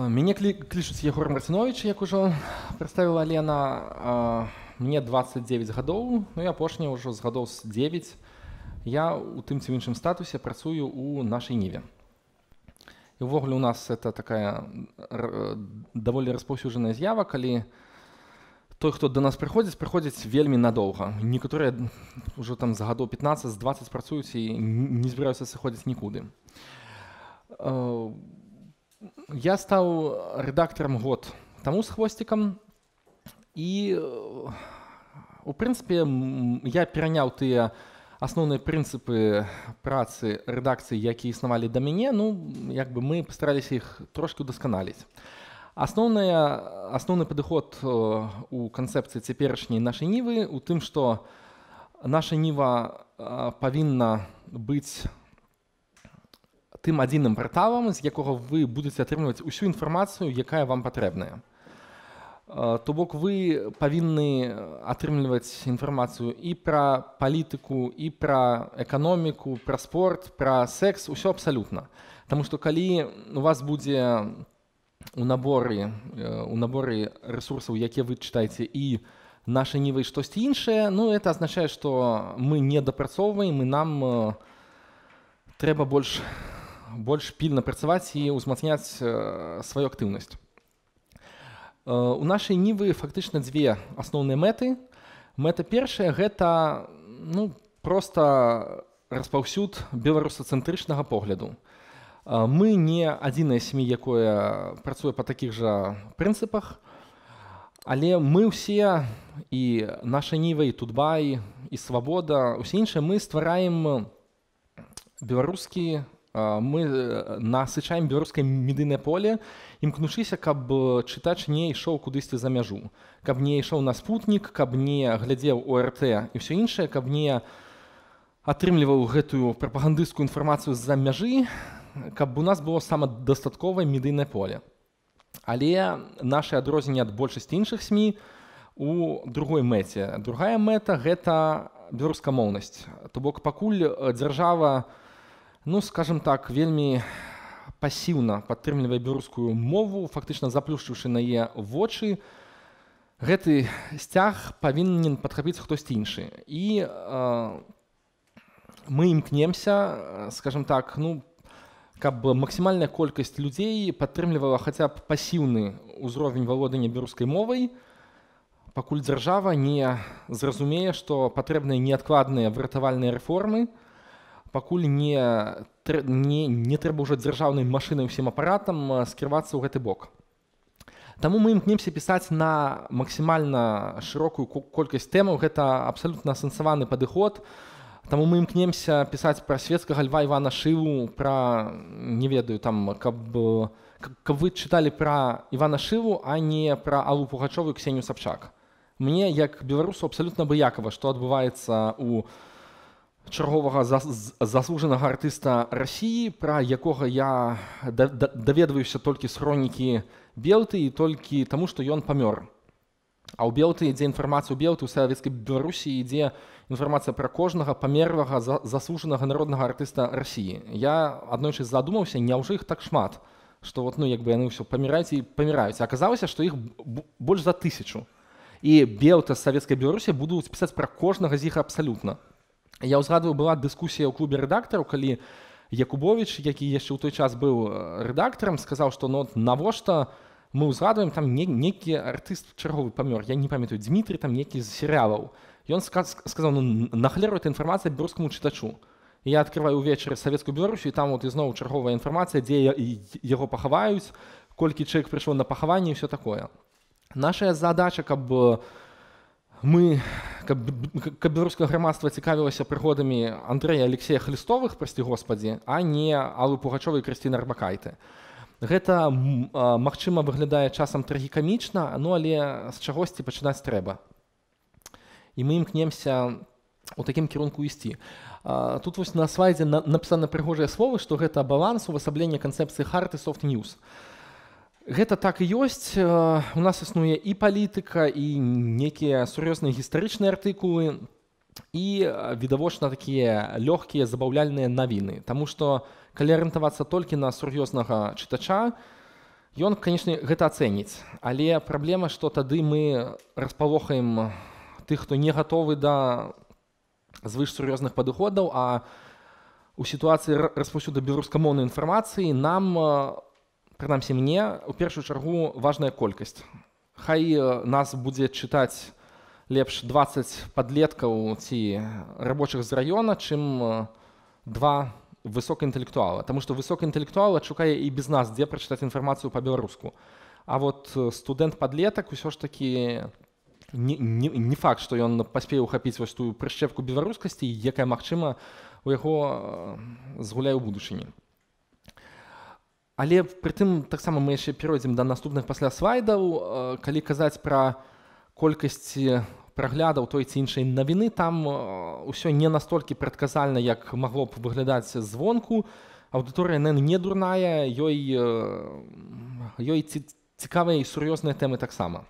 Мяне клічуць Егор Марцинович, як ужо прадставіла Алена. Мне 29 гадоў, ну і апошняе ўжо з гадоў з 9. Я у тым ці іншым статусе працую у нашай Ніве. І ўвогуле у нас это такая даволі распаўсюджаная з'ява, калі той, хто да нас прыходзіць вельмі надоўга. Некаторыя ўжо там за гадоў 15, з 20 працуюць і не збіраюцца сыходзіць нікуды. Я стаў рэдактарам год таму з хвосцікам і, у прынцыпе, я пераняў тыя асноўныя прынцыпы працы рэдакцыі, якія існавалі да мяне, мы пастараліся іх трошкі ўдасканаліць. Асноўны падыход у канцэпцыі цяперашняй нашай Нівы у тым, што наша Ніва павінна быць тым адзіным парталам, з якога вы будзеце атрымліваць усю інфармацыю, якая вам патрэбная. То бок вы павінны атрымліваць інфармацыю і пра палітыку, і пра эканоміку, пра спорт, пра секс, усё абсалютна. Таму што калі у вас будзе у наборы ресурсаў, якія вы чытаеце, і нашай Нівай штосьці іншае, это азначае, што мы не дапрацоўваем, і нам трэба больш пільна працаваць і ўзмацняць сваю актыўнасць. У нашай Нівы фактычна дзве асноўныя мэты. Мэта першая – гэта проста распаўсюд беларусацэнтрычнага погляду. Мы не адзіная сМІ, якое працуе па такіх жа прынцыпах, але мы ўсе, і наша Ніва, і Тутбай, і Свабода, усе іншыя, мы ствараем беларускі, мы насычаем беларускае медыйнае поле, імкнучыся, каб чытач не ішоў кудысьці за мяжу, каб не ішоў на спутнік, каб не глядзеў ОРТ і ўсё іншае, каб не атрымліваў гэтую прапагандысцкую інфармацыю з-за мяжы, каб у нас было самадастатковае медыйнае поле. Але наша адрозненне ад большасці іншых СМІ у другой мэце. Другая мэта – гэта беларускамоўнасць. То бок пакуль дзяржава, скажем так, вельмі пасіўна падтрымлівае беларускую мову, фактычна заплюшчыўшы на яе вочы, гэты сцяг павінен падхапіць хтосьці іншы. І мы імкнемся, скажем так, каб максімальная колькасць людзей падтрымлівала хаця б пасіўны ўзровень валодання беларускай мовай, пакуль дзяржава не зразумее, што патрэбныя неадкладныя выратавальныя рэформы, пакуль не трэба ўжо дзяржаўнай машынай усім апаратам скіравацца ў гэты бок. Таму мы імкнемся пісаць на максімальна шырокую колькасць тэмаў, гэта абсалютна асэнсаваны падыход. Таму мы імкнемся пісаць пра свецкага льва Івана Шыву, пра, не ведаю, каб вы чыталі пра Івана Шыву, а не пра Аллу Пугачову і Ксенію Сабчак. Мне, як беларусу, абсалютна абыякава, што адбываецца у чарговага заслужанага артыста Расіі, пра якога я даведваюся толькі з хронікі Белты і толькі таму, што ён памёр. А ў Белты ідзе інфармацыя, ў Белты, у савецкай Беларусі ідзе інфармацыя пра кожнага памерлага заслужанага народнага артыста Расіі. Я аднойчы задумаўся, няўжо іх так шмат, што яны ўсё паміраюць і паміраюць. Аказалася, што іх больш за 1000. І Белта з савецкай Беларусі будуць пісаць пра кожнага з іх абсалютна. Я ўзгадваю, была дыскусія ў клубе рэдактараў, калі Якубовіч, які яшчэ ў той час быў рэдактарам, сказаў, што навошта мы ўзгадваем, там нейкі артыст чарговы памёр, я не памятаю, Дмітрый, там нейкі з серыялаў. Ён сказаў, нахлеру эта інфармацыя беларускаму чытачу. Я адкрываю ўвечары савецкую Беларусю, і там ізноў чарговая інфармацыя, дзе яго пахаваюць, колькі чалавек прыйшло на пахаванне і ўсё такое. Наша задача, каб беларускае грамадства цікавілася прыгодамі Андрэя Алексея Хлістовых, прасці Господі, а не Аллы Пугачовай і Крысціны Арбакайте. Гэта, магчыма, выглядае часам трагікамічна, але з чагосьці пачынаць трэба. І мы імкнемся у такім кірунку ісці. Тут вось на слайдзе напісана прыгожыя словы, што гэта баланс, увасабленне канцэпцыі hard і soft news. Гэта так і ёсць. У нас існуе і палітыка, і нейкія сур'ёзныя гістарычныя артыкулы, і відавочна такія лёгкія забаўляльныя навіны. Таму што калі арыентавацца толькі на сур'ёзнага чытача, Ён, канешне, гэта ацэніць, але праблема, што тады мы распалохаем тых, хто не гатовы да звыш сур'ёзных падыходаў, а у сітуацыі распаўсюду беларускамоўнай інфармацыі нам, прынамсі мне, у першую чаргу важная колькасць. Хай нас будзе чытаць лепш 20 падлеткаў ці рабочых з раёна, чым 2 высокаінтэлектуала. Таму што высокаінтэлектуал адшукае і без нас, дзе прачытаць інфармацыю па-беларуску. А вот студэнт-падлетак усё ж такі не факт, што ён паспее ўхапіць вось тую прышчэпку беларускасці, якая, магчыма, у яго згуляе ў будучыні. Але прытым таксама мы яшчэ перайдзем да наступных пасля слайдаў. Калі казаць пра колькасці праглядаў той ці іншай навіны, там ўсё не настолькі прадказальна, як магло б выглядаць звонку. Аўдыторыя не дурная, ёй цікавыя і сур'ёзныя тэмы таксама.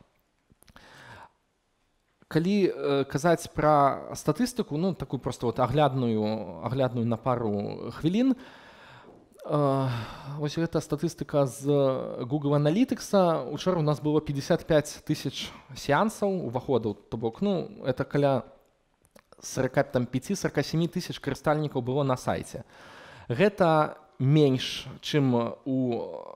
Калі казаць пра статыстыку, ну, такую проста вот аглядную на пару хвілін, вось гэта статыстыка з Google Analytics. Учора у нас было 55 тысяч сеансаў уваходаў, то бок, ну, это каля 45-47 тысяч карыстальнікаў было на сайце. Гэта менш, чым у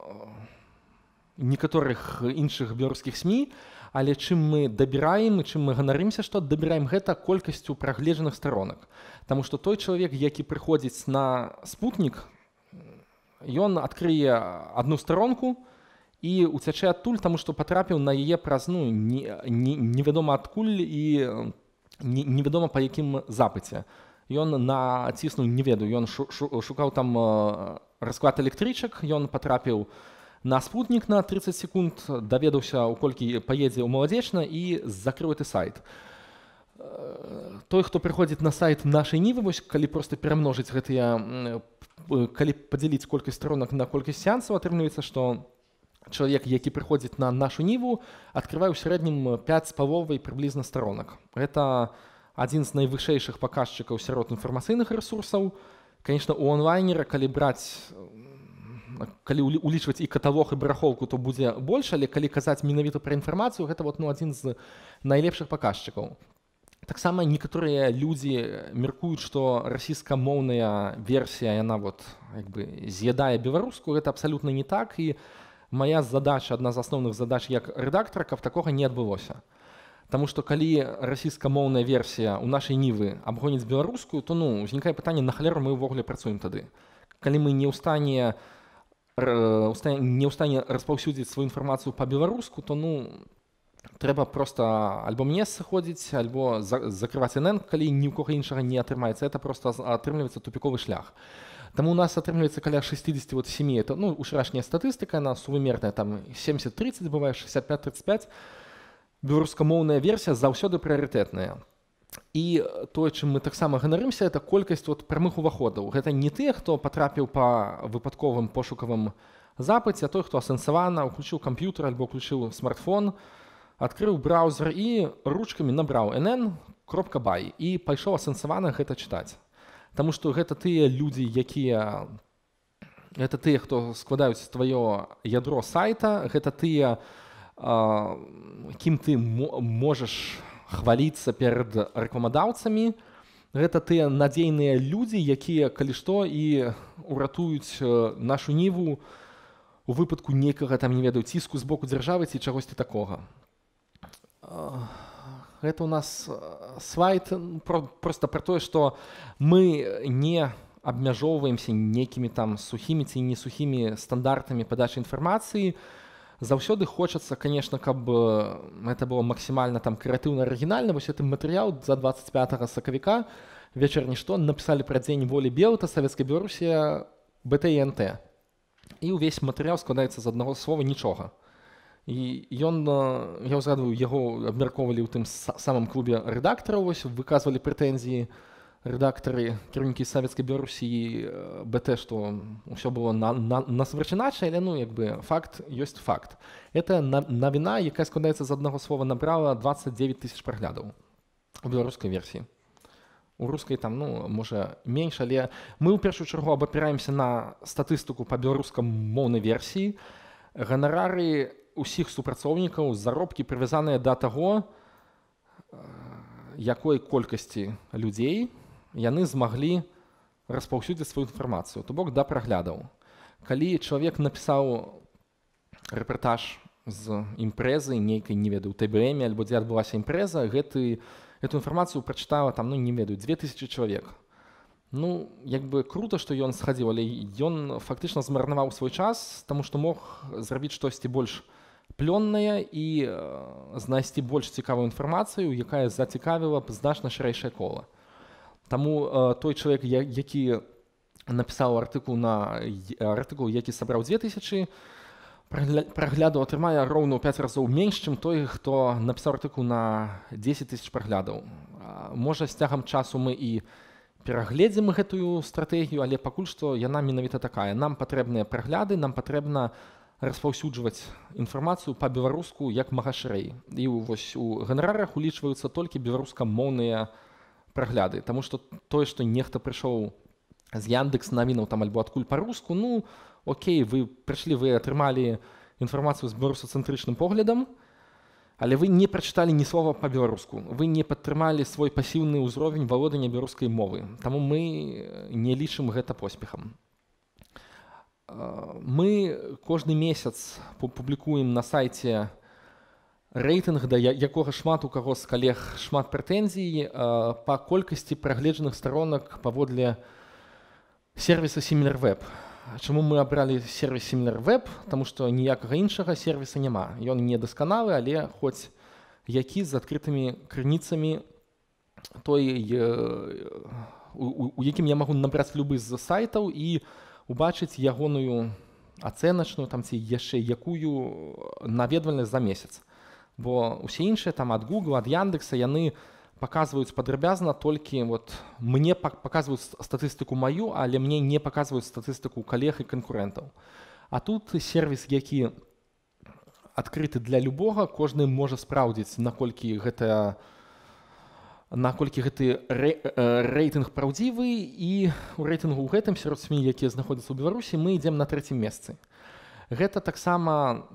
некаторых іншых беларускіх СМІ, але чым мы дабіраем і чым мы ганарымся, што дабіраем, гэта колькасцю прагледжаных старонак. Таму што той чалавек, які прыходзіць на спутнік, ён адкрые адну старонку і уцячэ адтуль, таму што патрапіў на яе праз невядома адкуль і невядома па якім запыце. Ён націснуў, не ведаю, ён шукаў там расклад электрычак, ён патрапіў на спутнік на 30 секунд, даведаўся, у колькі паедзе ў Маладзечна і закрыў гэты сайт. Той, хто прыходзіць на сайт нашай Нівы, вось калі проста перамножыць гэтыя, калі падзяліць колькасць старонак на колькасць сеансаў, атрымліваецца, што чалавек, які прыходзіць на нашу Ніву, адкрывае ў сярэднім 5,5 прыблізна старонак. Гэта адзін з найвышэйшых паказчыкаў сярод інфармацыйных рэсурсаў. Канешне, у онлайнера, калі улічваць і каталог, і барахолку, то будзе больш, але калі казаць менавіта пра інфармацыю, гэта вот, ну, адзін з найлепшых паказчыкаў. Таксама некаторыя людзі меркуюць, што расійскамоўная версія, яна вот, як бы, з'ядае беларускую. Гэта абсалютна не так, і мая задача, адна з асноўных задач як рэдактара, каб такога не адбылося. Таму што калі расійскамоўная версія ў нашай Нівы абгоніць беларускую, то, ну, узнікае пытанне, на халеру мы ўвогуле працуем тады. Калі мы не ў стане распаўсюдзіць сваю інфармацыю па-беларуску, то, ну, трэба проста альбо мне сыходзіць, альбо закрываць НН, калі ні ў кога іншага не атрымаецца. Это проста атрымліваецца тупіковы шлях. Таму у нас атрымліваецца каля 67, это, ну, учарашняя статыстыка, она сувымерная, там 70-30 бывае, 65-35. Беларускамоўная версія заўсёды прыярытэтная. І тое, чым мы таксама ганарымся, это колькасць вот прамых уваходаў. Гэта не тыя, хто патрапіў па выпадковым пошукавым запыце, а той, хто асэнсавана ўключыў камп'ютар альбо ўключыў смартфон, адкрыў браузер і ручкамі набраў nn.by і пайшоў асэнсавана гэта чытаць. Таму што гэта тыя людзі, гэта тыя, хто складаюць тваё ядро сайта, гэта тыя, кім ты можаш хваліцца перад рэкламадаўцамі. Гэта тыя надзейныя людзі, якія, калі што, і уратуюць нашу Ніву у выпадку нейкага, там, не ведаю, ціску з боку дзяржавы ці чагосьці такога. Гэта у нас слайд проста пра тое, што мы не абмяжоўваемся нейкімі там сухімі ці не сухімі стандартамі падачы інфармацыі. Заўсёды хочацца, конечно, каб это было максімальна там крэатыўна, арыгінальна. Вось гэты матэрыял за 25 сакавіка вечарні што напісалі пра дзень волі Белта, Савецкая Беларусія, БТ-НТ. І ўвесь матэрыял складаецца з аднаго слова нічога. І ён, я ўзгадваю, яго абмяркоўвалі ў тым самым клубе рэдактараў, вось выказвалі прэтэнзіі рэдактары, кіраўнікі Савецкай Беларусі, БТ, што ўсё было насамрэч іначай, але, ну, як бы, факт ёсць факт. Гэта навіна, якая складаецца з аднаго слова, набрала 29 тысяч праглядаў у беларускай версіі. У рускай там, ну, можа, менш, але мы ў першую чаргу абапіраемся на статыстыку па беларускамоўнай версіі. ганарары ўсіх супрацоўнікаў, заробкі прывязаныя да таго, якой колькасці людзей яны змаглі распаўсюдзіць сваю інфармацыю, то бок да праглядаў. Калі чалавек напісаў рэпартаж з імпрэзы, нейкай, не ведаю, ТБМ, альбо дзе адбылася імпрэза, эту інфармацыю прачытала там, не ведаю, 2000 чалавек. Як бы крута, што ён схадзіў, але ён фактычна змарнаваў свой час, таму што мог зрабіць штосьці больш плённае і знайсці больш цікавую інфармацыю, якая зацікавіла б значна шырэйшае кола. Таму той чалавек, які напісаў артыкул, які сабраў 2000 праглядаў, атрымае роўна ў 5 разоў менш, чым той, хто напісаў артыкул на 10 000 праглядаў. Можа, з цягам часу мы і перагледзім гэтую стратэгію, але пакуль што яна менавіта такая. Нам патрэбныя прагляды, нам патрэбна распаўсюджваць інфармацыю па-беларуску як мага шырэй. І вось у ганарарах улічваюцца толькі беларускамоўныя прагляды, таму што тое, што нехта прыйшоў з Яндекс навінаў там альбо адкуль па-руску, окей, вы прыйшлі, вы атрымалі інфармацыю з беларусацэнтрычным поглядам, але вы не прачыталі ні слова па-беларуску, вы не падтрымалі свой пасіўны ўзровень валодання беларускай мовы, таму мы не лічым гэта поспехам. Мы кожны месяц публікуем на сайце рэйтынг, да якога шмат у каго з калег шмат прэтэнзій па колькасці прагледжаных старонак паводле сервіса SimilarWeb. Чаму мы абралі сервіс SimilarWeb? Таму што ніякага іншага сервіса няма. Ён не дасканалы, але хоць які з адкрытымі крыніцамі той, у якім я магу набраць любы з сайтаў і убачыць ягоную ацэначную ці яшчэ якую наведвальнасць за месяц. Бо ўсе іншыя ад Google, ад Яндекса яны паказваюць падрабязна толькі мне паказваюць статыстыку маю, але мне не паказваюць статыстыку калег і канкурэнтаў. А тут сервіс, які адкрыты для любога, кожны можа спраўдзіць, наколькі гэты рэйтынг праўдзівы, і у рэйтынгу ў гэтым сярод СМІ, якія знаходзяцца ў Беларусі, мы ідзем на 3-м месцы. Гэта таксама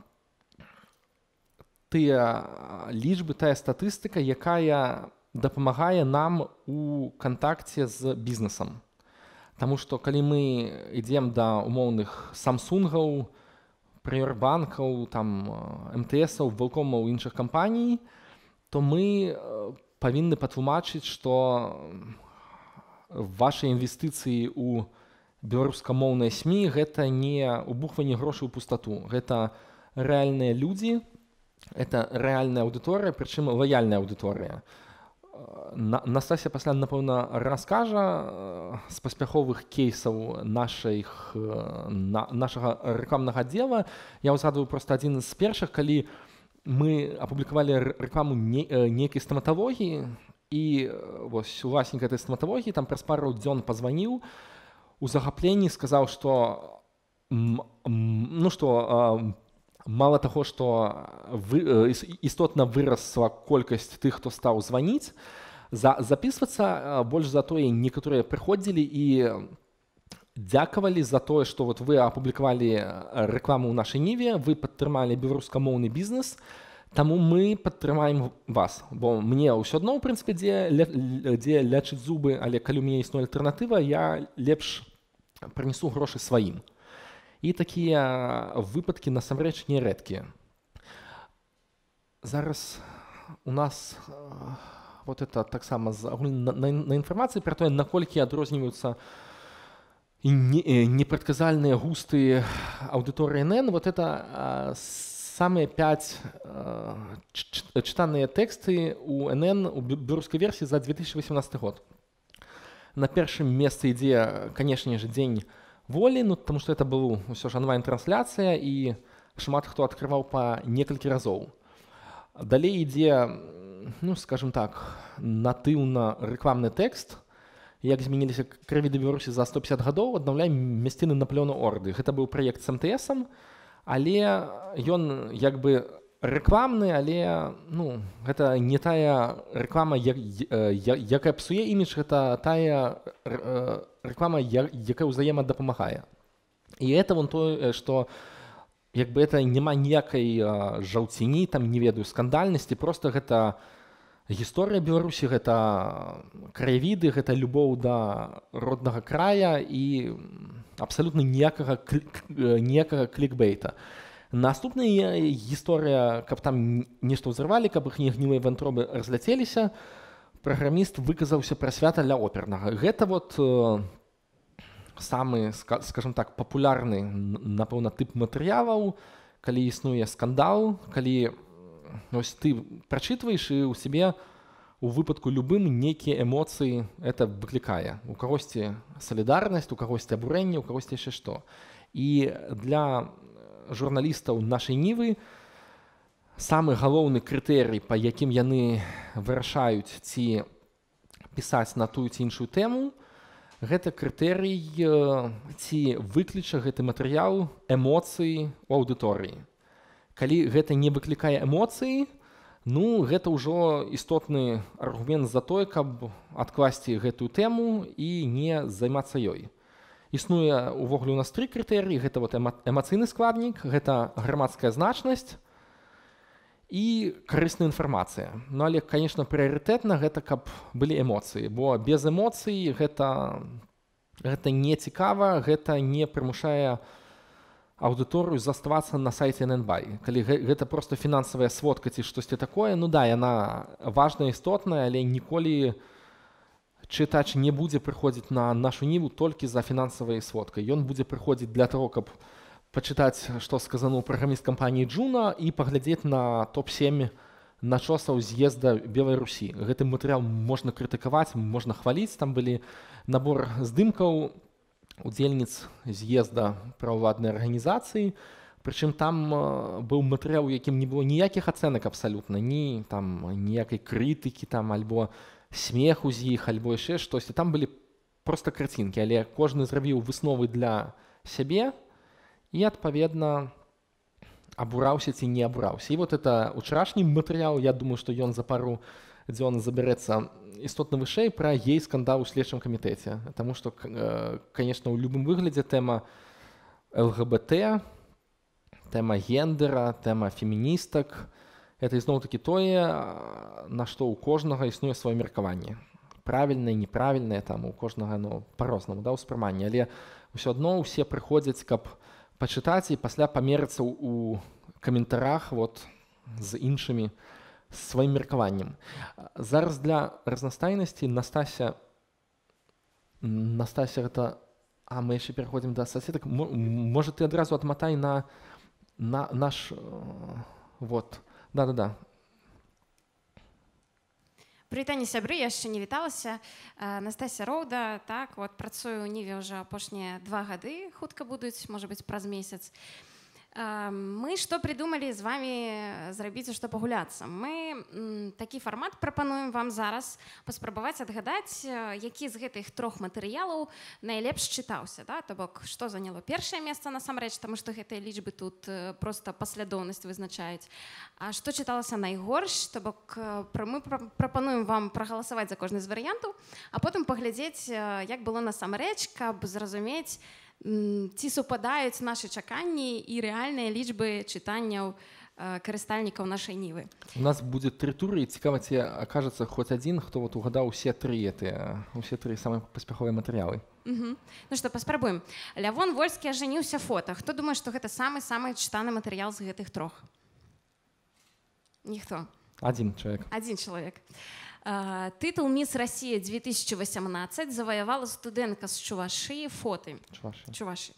тыя лічбы, тая статыстыка, якая дапамагае нам у кантакце з бізнесам. Таму што калі мы ідзем да умоўных Самсунгаў, Прыёрбанкаў, МТСаў, Велкомаў і іншых кампаній, то мы павінны патлумачыць, што вашы інвестыцыі ў беларускамоўныя СМІ гэта не убухванне грошай у пустату. Гэта рэальныя людзі, гэта рэальная аўдыторыя, прычым лаяльная аўдыторыя. Настасья пасля, напэўна, раскажа з паспяховых кейсаў нашага рэкламнага аддзела. Я ўзгадваю проста адзін з першых, калі мы апублікавалі рэкламу нейкай стаматалогіі, і вось уласнік гэтай стаматалогіі праз пару дзён пазваніў, у захапленні сказаў, што мала таго, што істотна вырасла колькасць тых, хто стаў званіць, запісвацца, больш за тое, некаторыя прыходзілі і дзякавалі за тое, што вы апублікавалі рэкламу ў нашай ніве, вы падтрымалі беларускамоўны бізнес, таму мы падтрымаем вас. Бо мне ўсё адно, ў прынцыпе, дзе лячыць зубы, але калі ў мяне існуе альтэрнатыва, я лепш прынесу грошы сваім. І такія выпадкі насамрэч нерэдкія. Зараз у нас это таксама на інфармацыі пра тое, наколькі адрозніваюцца непрадказальныя густы аўдыторыі НН. Это самыя 5 чытаныя тэксты у НН у беларускай версіі за 2018 год. На першым месцы ідзе, канешне ж, дзень волі, таму што это была ўсё ж онлайн-трансляцыя і шмат хто адкрываў па некалькі разоў. Далей ідзе, скажем так, натыўна рэкламны тэкст, як змяніліся крыві да Беларусі за 150 гадоў, аднаўляем мясціны Наполеона Орды. Гэта быў праект з МТС-ам, але ён як бы рэкламны, але гэта не тая рэклама, якая псуе імідж, гэта тая рэклама, якая ўзаемадапамагае. І гэта тое, што як бы это няма ніякай жаўціні, там не ведаю скандальнасці, просто гэта гісторыя Беларусі, гэта краявіды, гэта любоў да роднага края і абсалютна ніякага клікбейта. Наступная гісторыя, каб там нешта ўзрывалі, каб іх гнілыя вантробы разляцеліся, праграміст выказаўся пра свята ля опернага. Гэта вот самы, скажем так, папулярны, напэўна, тып матэрыялаў, калі існуе скандал, калі ось ты прачытваеш і ў сябе у выпадку любым нейкія эмоцыі это выклікае. У кагосьці салідарнасць, у кагосьці абурэнне, у кагосьці яшчэ што. І для журналістаў нашай нівы самы галоўны крытэрый, па якім яны вырашаюць ці пісаць на тую ці іншую тэму, гэта крытэрый, ці выкліча гэты матэрыял эмоцыі ў аўдыторыі. Калі гэта не выклікае эмоцыі, ну, гэта ўжо істотны аргумент за тое, каб адкласці гэтую тэму і не займацца ёй. Існуе увогуле у нас 3 крытэрыі. Гэта вот эмацыйны складнік, гэта грамадская значнасць і карысная інфармацыя. Ну, але, конечно, прыярытэтна гэта, каб былі эмоцыі, бо без эмоцый гэта не цікава, гэта не прымушае аўдыторыю заставацца на сайце NNBY. Калі гэта просто фінансавая сводка ці штосьці такое, ну да, яна важная, істотная, але ніколі чытач не будзе прыходзіць на нашу ніву толькі за фінансавай сводкай. Ён будзе прыходзіць для того, каб пачытаць, што сказануў праграміст кампаніі Джуна і паглядзець на топ-7 начосаў з'езда Беларусі. Гэты матэрыял можна крытыкаваць, можна хваліць. Там былі набор здымкаў удзельніц з'езда праваладнай арганізацыі. Прычым там быў матэрыял, у якім не было ніякіх ацэнак абсалютна, ні там ніякай крытыкі там альбо смеху з іх, альбо яшчэ штосьці. Там былі проста карцінкі, але кожны зрабіў высновы для сябе і, адпаведна, абураўся ці не абураўся. І вот это учарашні матэрыял, я думаю, што ён за пару дзён забярэцца істотна вышэй пра гей-скандал у следчым камітэце. Таму што, конечно, ў любым выглядзе тэма ЛГБТ, тэма гендера, тэма феміністак, это ізноў-такі тое, на што ў кожнага існуе сваё меркаванне. Правільнае, неправільнае, там у кожнага па-рознаму, да, ўспрыманне. Але ўсё адно ўсе прыходзяць, каб пачытаць і пасля памерыцца ў каментарах вот, з іншымі сваім меркаваннем. Зараз для разнастайнасці Настася гэта... А, мы яшчэ пераходзім да соцсетак. Можа, ты адразу адматай на наш... Вот. Да. Прывітанне, сябры, я яшчэ не віталася. Настасья Роўда, так, вот працую ў ніве ўжо апошнія 2 гады, хутка будуць, можа быць, праз месяц. Мы што придумалі з вами зрабіць, што пагуляцца? Мы такі фармат прапануем вам зараз паспрабаваць адгадаць, які з гэтых 3 матэрыялаў найлепш чытаўся, да? То бок, што заняло першае месца насамрэч, таму што гэтыя лічбы тут проста паслядоўнасць вызначаюць. А што чыталася найгорш, то бок мы прапануем вам прагаласаваць за кожны з варыянтаў, а потым паглядзець, як было насамрэч, каб зразумець, ці супадаюць нашы чаканні і рэальныя лічбы чытанняў карыстальнікаў нашай нівы. У нас будзе 3 туры, і цікава, ці акажацца хоць адзін, хто вот угадаў усе 3 самыя паспяховыя матэрыялы. Ну што, паспрабуем. Лявон Вольскі ажаніўся фота. Хто думае, што гэта самы чытаны матэрыял з гэтых 3? Ніхто. Адзін чалавек. Адзін чалавек. Тытул «Міс Расія 2018» заваявала студэнтка з Чувашыі фоты. Чувашы.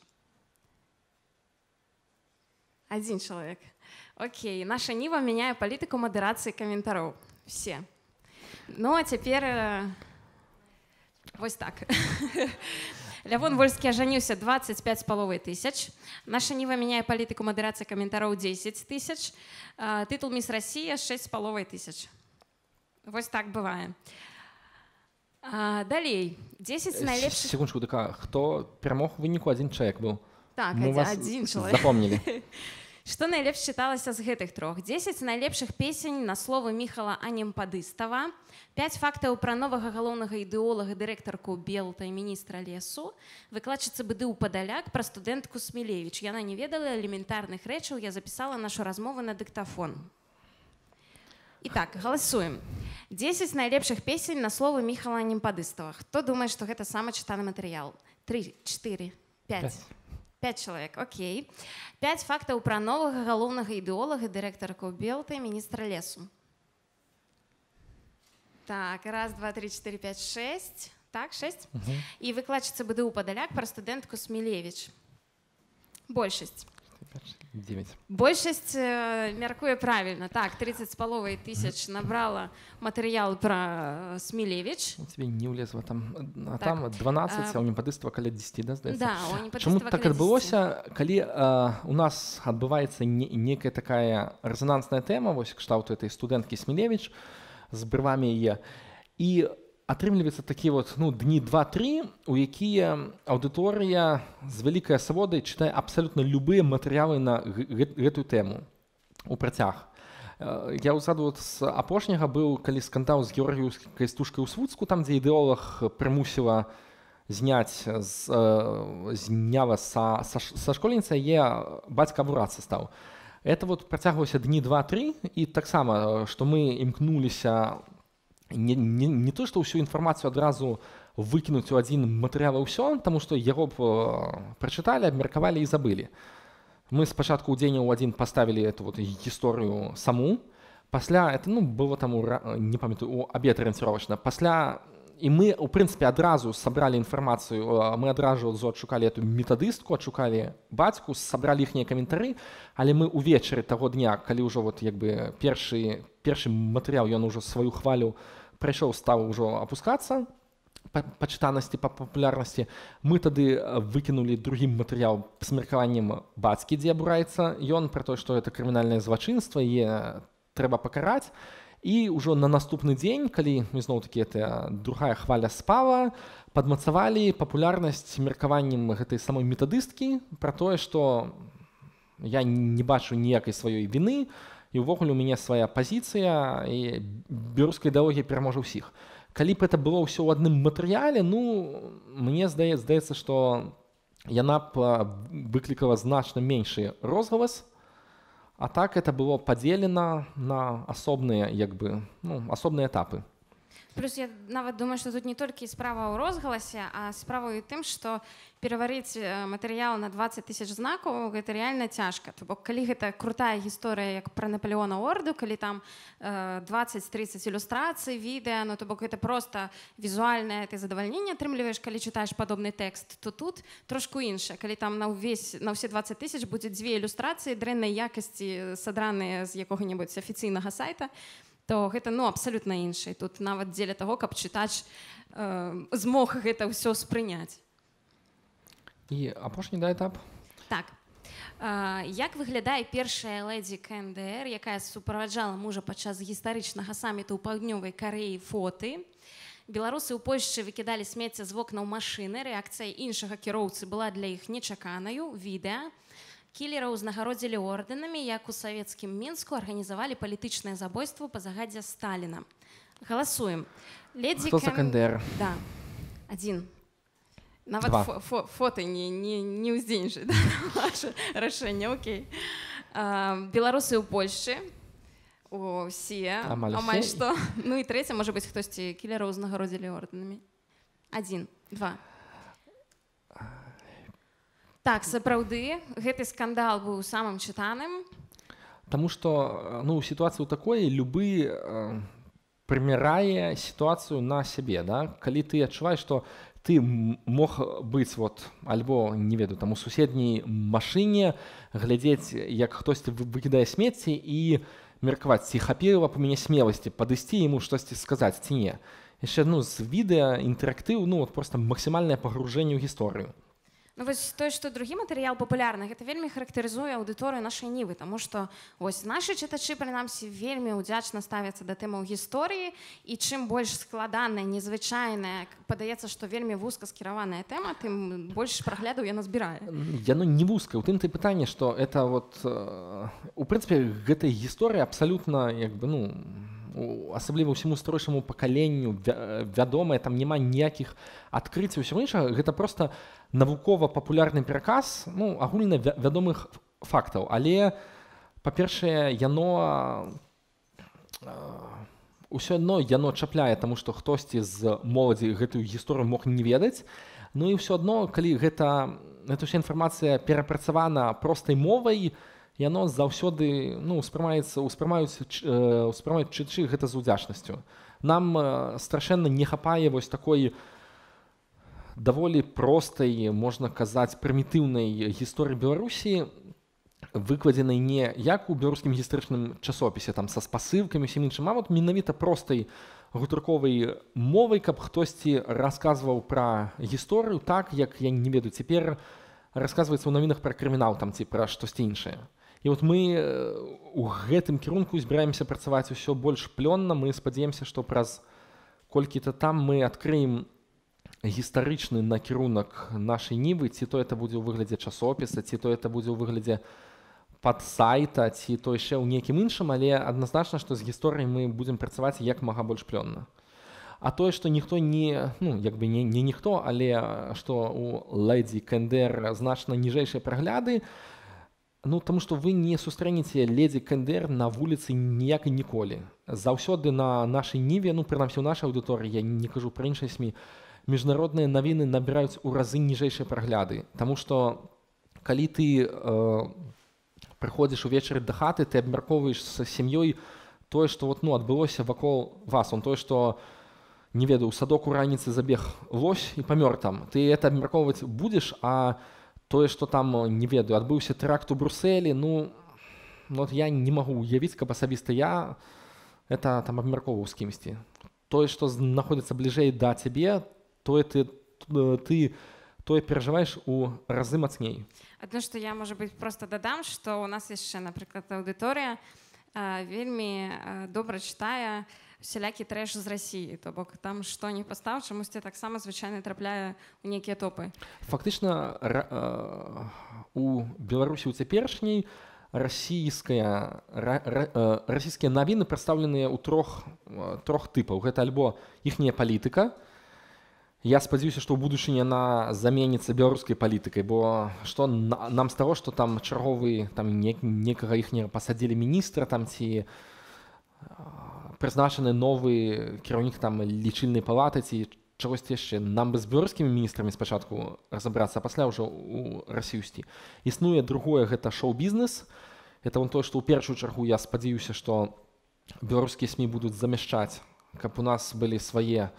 Адзін чалавек. Окей. Наша ніва мяняе палітыку мадэрацыі каментароў. Все. Ну, а цяпер... Вось так. Лявон Вольскі ажаніўся 25,5 тысяч. Наша ніва мяняе палітыку мадэрацыі каментароў 10 тысяч. Тытул «Міс Расія» 6,5 тысяч. Вось так бывае. Далей. 10 найлепшых... Секундочку, хто перамог у выніку? Адзін чалавек быў. Так, мы адзін чалавек. Запомнілі. Што найлепш чыталася з гэтых трох? 10 найлепшых песень на словы Міхала Анемпадыстава, 5 фактаў пра новага галоўнага ідэолага, дырэктарку Белта і міністра лесу, выкладчыца БДУ Падаляк пра студэнтку Смілевіч. Яна не ведала элементарных рэчаў, я запісала нашу размову на дыктафон. Итак, галасуем. 10 найлепшых песень на словы Міхала Анемпадыстава. Хто думае, што гэта самы чытаны матэрыял? 3, 4, 5. 5 чалавек, окей. 5 фактаў пра новага галоўнага ідэолага, дырэктарку Белта і міністра лесу. Так, 1, 2, 3, 4, 5, 6. Так, 6. І выкладчыца БДУ Падаляк пра студэнтку Смілевіч. Большасць. 9. Большасць мяркуе правільна. Так, 30,5 тысяч набрала матэрыял пра Смілевіч. Тебе не ўлезла там. А так. Там 12, а у Анемпадыстава каля 10, да, здаецца? Да, у Анемпадыстава Чаму каля так 10. адбылося, калі у нас адбываецца некая такая рэзанансная тэма, вось кшталту этой студэнткі Смілевіч з брывамі яе, і атрымліваецца такі вот, ну, дні 2-3, у якія аўдыторыя з вялікай асалодай чытае абсалютна любыя матэрыялы на гэтую тэму у працяг. Я ўзаду з апошняга быў, калі скандал з георгіўскай стужкай у Слуцку, там, дзе ідэолаг прымусіла зняла са школьніцы, яе бацька абурацца стаў. Это вот працягвалася дні 2-3, і таксама, што мы імкнуліся не то, што ўсю інфармацыю адразу выкінуць у адзін матэрыял і ўсё, таму што яго б прачыталі, абмеркавалі і забылі. Мы спачатку ў дзень у адзін паставілі эту вот гісторыю саму, пасля, это, ну, было там, не памятаю, у абед арыенціровачна, пасля, і мы, у прынцыпе, адразу сабралі інфармацыю, мы адразу адшукалі эту метадыстку, адшукалі бацьку, сабралі іхнія каментары, але мы ўвечары таго дня, калі ўжо вот, як бы, першы матэрыял, ён ужо сваю хвалю прайшоў, стаў ужо апускацца па чытанасці, па папулярнасці, мы тады выкінулі другі матэрыял з меркаваннем бацькі, дзе абураецца ён пра тое, што гэта крымінальнае злачынства, яе трэба пакараць. І ўжо на наступны дзень, калі, зноў-такі, другая хваля спала, падмацавалі папулярнасць меркаваннем гэтай самой метадысткі пра тое, што я не бачу ніякай сваёй віны, і ўвогуле у мяне свая пазіцыя, і беларуская ідэалогія пераможа ўсіх. Калі б это было ўсё ў адным матэрыяле, ну, мне здаецца, што яна б выклікала значна меншы розгалас, а так это было падзелена на асобныя, як бы, ну, асобныя этапы. Плюс я нават думаю, што тут не толькі справа ў розгаласе, а справа ў тым, што пераварыць матэрыял на 20 000 знакаў гэта рэальна цяжка. То бок калі гэта крутая гісторыя, як пра Наполеона Орду, калі там 20-30 ілюстрацый, відэа, ну то бок гэта проста візуальнае ты задавальненне атрымліваеш, калі чытаеш падобны тэкст, то тут трошку іншае. Калі там на ўсе 20 000 будзе 2 ілюстрацыі дрэннай якасці, садраныя з якога-небудзь афіцыйнага сайта, то гэта, ну, абсалютна іншае. Тут нават дзеля таго, каб чытач змог гэта ўсё спрыняць. І апошні, да, этап? Так. Як выглядае першая лэдзі КНДР, якая суправаджала мужа падчас гістарычнага саміту ў Паўднёвай Карэі фоты? Беларусы ў Польшчы выкідалі смецце з вокнаў машыны. Рэакцыя іншага кіроўцы была для іх нечаканаю. Відэа. Кілераў узнагародзілі ордэнамі, як у савецкім Мінску арганізавалі палітычнае забойства па загадзе Сталіна. Галасуем. Хто за КНДР? Да. 1. Нават фоты не ўздзеньжы. Ваше рашэнне, окей. Беларусы ў Польшчы. Усе. Амаль што. Ну і трэця, можа быць, хтосьці кілераў узнагародзілі ордэнамі. 1, 2. Так, сапраўды, гэты скандал быў самым чытаным. Таму што, ну, сітуацыю такой, любы прымярае сітуацыю на сябе, да? Калі ты адчуваеш, што ты мог быць, вот, альбо, не ведаю, там у суседняй машыне, глядзець, як хтосьці выкідае смецце і меркаваць, ці хапіла б у мяне смеласці падысці яму штосьці сказаць, ці не. Яшчэ, ну, з відэа, інтэрактыў, ну, вот, проста максімальнае пагружэнне ў гісторыю. Ну, вось той, што другі матэрыял папулярны, гэта вельмі характарызуе аўдыторыю нашай нівы, таму што вось нашы чытачы, прынамсі, вельмі ўдзячна ставяцца да тэмаў гісторыі, і чым больш складаная, незвычайная, падаецца, што вельмі вузка скіраваная тэма, тым больш праглядаў яна збірае. Яно не вузкае, у тым ты пытанне, што это вот у прынцыпе гэта гісторыя абсалютна як бы ну асабліва ўсяму старэйшаму пакаленню вядомая, там няма ніякіх адкрыццяў, усё іншага, гэта проста навукова-папулярны пераказ ну, агульна вядомых фактаў. Але, па-першае, яно ўсё адно яно чапляе, таму што хтосьці з моладзі гэтую гісторыю мог не ведаць. Ну і ўсё адно, калі гэта ўся інфармацыя перапрацавана простай мовай, яно заўсёды ну, успрымаюць чытачы гэта з удзячнасцю. Нам страшэнна не хапае вось такой даволі простай, можна казаць, прымітыўнай гісторыі Беларусі, выкладзенай не як у беларускім гістарычным часопісе, там са спасылкамі усім іншым, а вот менавіта простай гутарковай мовай, каб хтосьці расказваў пра гісторыю так, як я не ведаю, цяпер расказваецца ў навінах пра крымінал там ці пра штосьці іншае. І вот мы у гэтым кірунку збіраемся працаваць усё больш плённа. Мы спадзяемся, што праз колькі-то там мы адкрыем гістарычны накірунак нашай нівы, ці то это будзе ў выглядзе часопіса, ці то это будзе ў выглядзе падсайта, ці то яшчэ ў нейкім іншым, але адназначна, што з гісторыяй мы будзем працаваць як мага больш плённа. А тое, што ніхто не, ну, як бы не ніхто, але што у Лэдзі Кендэр значна ніжэйшыя прагляды, ну, таму што вы не сустрэнеце ледзі Кендэр на вуліцы ніяк і ніколі. Заўсёды на нашай ніве, ну, прынамсі ў нашай аўдыторыі, я не кажу пра іншыя СМІ, міжнародныя навіны набіраюць у разы ніжэйшыя прагляды. Таму што калі ты прыходзіш увечары да хаты, ты абмяркоўваеш з сям'ёй тое, што вот, ну, адбылося вакол вас, тое, што не ведаю, у садок у раніцы забег лось і памёр там. Ты это абмяркоўваць будзеш, а тое, што там, не ведаю, адбыўся тэракт у Брусэлі, ну, вот я не магу уявіць, каб асабіста я это там абмяркоўваў з кімсьці. Тое, што знаходзіцца бліжэй да цябе, тое ты тое перажываеш у разы мацней. Адно, што я, можа быць, проста дадам, што ў нас яшчэ, напрыклад, аўдыторыя вельмі добра чытае всялякі трэш з Расіі, то бок там што не пастаў, чамусьці таксама звычайна трапляе ў нейкія топы. Фактычна у Беларусі ў цяперашняй расійскія навіны прадстаўленыя ў трох тыпаў. Гэта альбо іхняя палітыка. Я спадзяюся, што ў будучыні яна заменіцца беларускай палітыкай, бо што нам з таго, што там чарговы там некага іхняга пасадзілі міністра там ці прызначаны новы кіраўнік там лічыльнай палаты ці чагосьці яшчэ. Нам бы з беларускімі міністрамі спачатку разабрацца, а пасля ўжо ў расійсці. Існуе другое, гэта шоу-бізнес. Это вон тое, што ў першую чаргу я спадзяюся, што беларускія СМІ будуць замяшчаць, каб у нас былі свае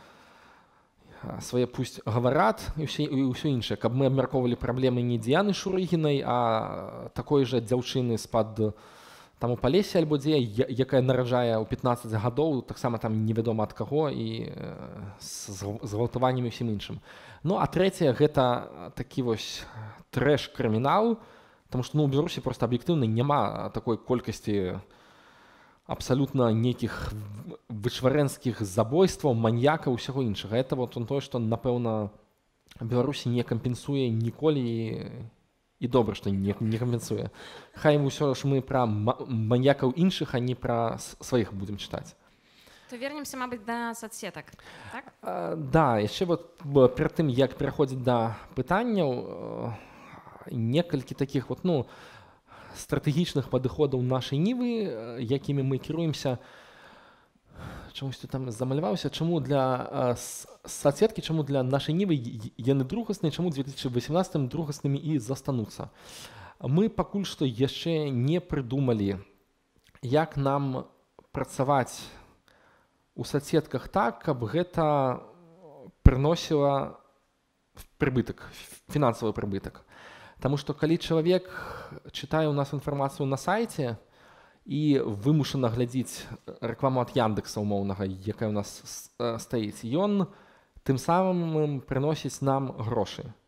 пусть гаварат і ўсё іншае, каб мы абмяркоўвалі праблемы не Дыяны Шурыгінай, а такой жа дзяўчыны з-пад там у Палесе альбо дзе, якая нараджае ў 15 гадоў, таксама там невядома ад каго і з гвалтаваннямі ўсім іншым. Ну, а трэцяе, гэта такі вось трэш-крымінал, таму што ну, у Беларусі проста аб'ектыўна няма такой колькасці абсалютна нейкіх вычварэнскіх забойстваў, маньякаў, усяго іншага. Это вот тое, што, напэўна, Беларусі не кампенсуе ніколі і добра, што не кампенсуе. Хай ўсё ж мы пра маньякаў іншых, а не пра сваіх будзем чытаць. То вернемся, мабыць, да соцсетак, так? Да, яшчэ вот перад тым, як пераходзіць да пытанняў, некалькі такіх вот, ну, стратэгічных падыходаў нашай нівы, якімі мы кіруемся. Чамусь там замаляваўся, чаму для соцсеткі, чаму для нашай нівы яны другасныя, чаму 2018 другаснымі і застануцца. Мы пакуль што яшчэ не прыдумалі, як нам працаваць у соцсетках так, каб гэта прыносіла прыбытак, фінансавы прыбытак. Таму што калі чалавек чытае ў нас інфармацыю на сайце і вымушана глядзець рэкламу ад Яндекса умоўнага, якая ў нас стаіць, ён тым самым прыносіць нам грошы.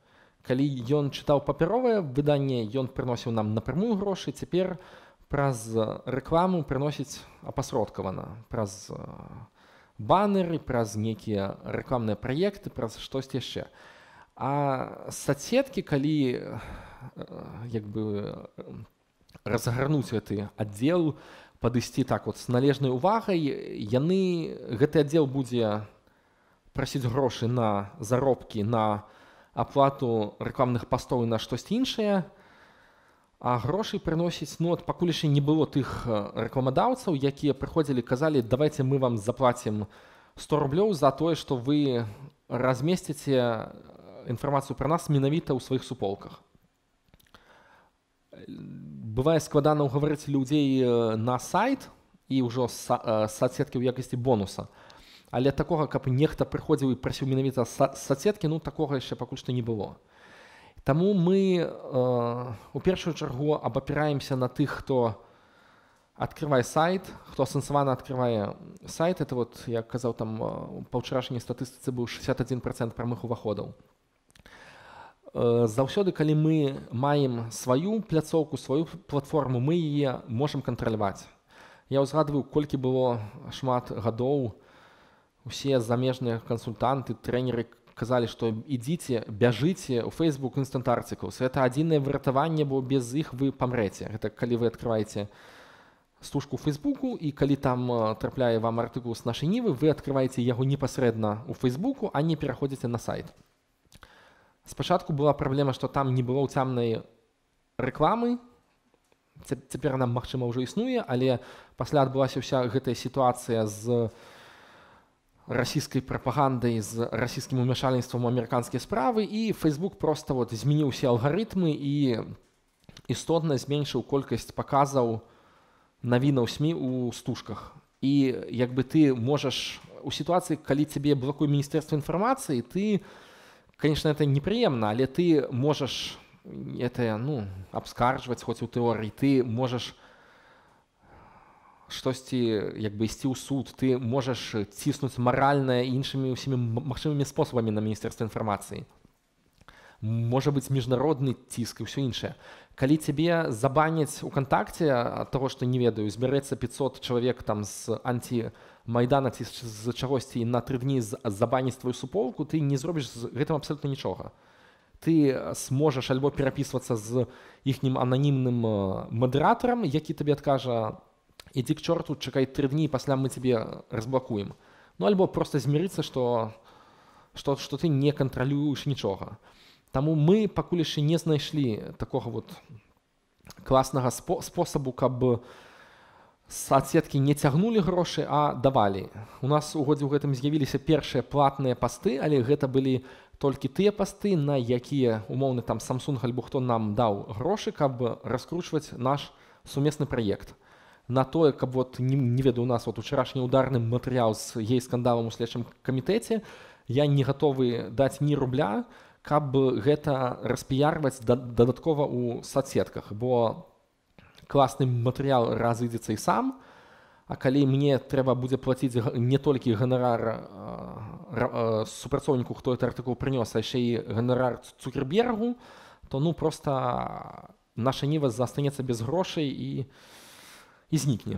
калі ён чытаў папяровае выданне, ён прыносіў нам напрямую грошы, цяпер праз рэкламу прыносіць апасродкавана, праз баннеры, праз нейкія рэкламныя праекты, праз штосьці яшчэ. А соцсеткі, калі як бы разгарнуць гэты аддзел, падысці так вот з належнай увагай, гэты аддзел будзе прасіць грошы на заробкі, на аплату рэкламных пастоў і на штосьці іншае, а грошы прыносіць, пакуль яшчэ не было тых рэкламадаўцаў, якія прыходзілі, казалі, давайте мы вам заплатім 100 рублёў за тое, што вы размесціце інфармацыю пра нас менавіта ў сваіх суполках. Бывае складана ўгаварыць людзей на сайт і ўжо соцсеткі ў якасці бонуса. Але такога, каб нехта прыходзіў і прасіў менавіта соцсеткі, такога яшчэ пакуль што не было. Таму мы у першую чаргу абапіраемся на тых, хто адкрывае сайт, хто асэнсавана адкрывае сайт. Это вот, як казаў, там па ўчарашняй статыстыцы быў 61% прамых уваходаў. Заўсёды, калі мы маем сваю пляцоўку, сваю платформу, мы яе можам кантраляваць. Я ўзгадваю, колькі было шмат гадоў, усе замежныя кансультанты, трэнеры казалі, што ідзіце, бяжыце ў Facebook Instant Articles. Гэта адзінае выратаванне, бо без іх вы памрэце. Гэта калі вы адкрываеце стужку ў Фейсбуку, і калі там трапляе вам артыкул з нашай нівы, вы адкрываеце яго непасрэдна ў Фейсбуку, а не пераходзіце на сайт. Спачатку была праблема, што там не было ўцямнай рэкламы. Цяпер нам, магчыма, ўжо існуе, але пасля адбылася ўся гэтая сітуацыя з расійскай прапагандай, з расійскім умяшальніцтвам у амерыканскія справы, і Facebook проста змяніў усе алгарытмы і істотна зменшыў колькасць паказаў навінаў СМІ у стужках. І як бы ты можаш у сітуацыі, калі цябе блокуе Міністэрства інфармацыі, ты, конечно, это непрыемна, але ты можаш это, абскарджваць хоць у тэорыі, ты можаш штосьці як бы ісці ў суд, ты можаш ціснуць маральна іншымі ўсімі магчымымі спосабамі на Міністэрства інфармацыі. Можа быць міжнародны ціск і ўсё іншае. Калі цябе забаняць у кантакце ад таго, што не ведаю, збярэцца 500 чалавек там з антимайдана ці з чагосьці і на 3 дні забаніць твою суполку, ты не зробіш з гэтым абсалютна нічога. Ты зможаш альбо перапісвацца з іхнім ананімным мадэратарам, які табе адкажа: ідзі к чорту, чакай 3 дні, пасля мы цябе разблакуем. Альбо проста змірыцца, што ты не кантралюеш нічога. Таму мы пакуль яшчэ не знайшлі такога класнага спосабу, каб соцсеткі не цягнулі грошы, а давалі. У нас у годзе ў гэтым з'явіліся першыя платныя пасты, але гэта былі толькі тыя пасты, на якія умоўны там Samsung альбо хто нам даў грошы, каб раскручваць наш сумесны праект. На тое, каб не ведаю, у нас учарашні ударны матэрыял з гей-скандалам у следчым камітэце, я не гатовы даць ні рубля, каб гэта распіярваць дадаткова ў соцсетках, бо класны матэрыял разыдзецца і сам, а калі мне трэба будзе плаціць не толькі ганарар супрацоўніку, хто гэты артыкул прынёс, а яшчэ і ганарар Цукербергу, то проста наша ніва застанецца без грошай і знікне.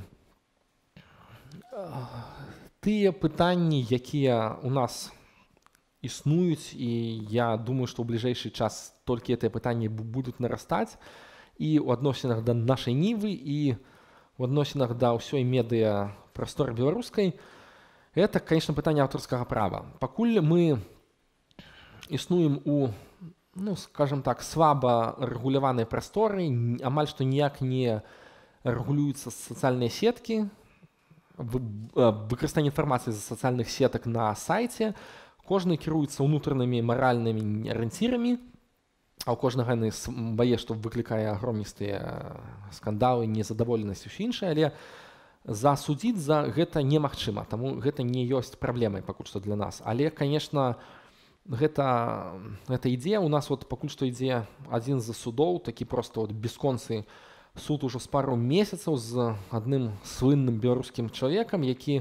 Тыя пытанні, якія у нас існуюць, і я думаю, што ў бліжэйшы час толькі гэтыя пытанні будуць нарастаць і ў адносінах да нашай нівы, і ў адносінах да ўсёй медыа прасторы беларускай. Это, конечно, пытанне аўтарскага права. Пакуль мы існуем у, скажем так, слаба рэгуляванай прасторы, амаль што ніяк не рэгулююцца сацыяльныя сеткі, выкарыстанне інфармацыі з сацыяльных сетак на сайце, кожны кіруецца ўнутранымі маральнымі арыенцірамі, а ў кожнага яны бае, што выклікае агромністыя скандалы, незадаволенасць, усё іншае, але засудзіць за гэта немагчыма, таму гэта не ёсць праблемай пакуль што для нас. Але, конечно, гэта ідзе, у нас пакуль што ідзе адзін з судоў, такі проста бесконцы суд ужо з пару месяцаў з адным слынным беларускім чалавекам, які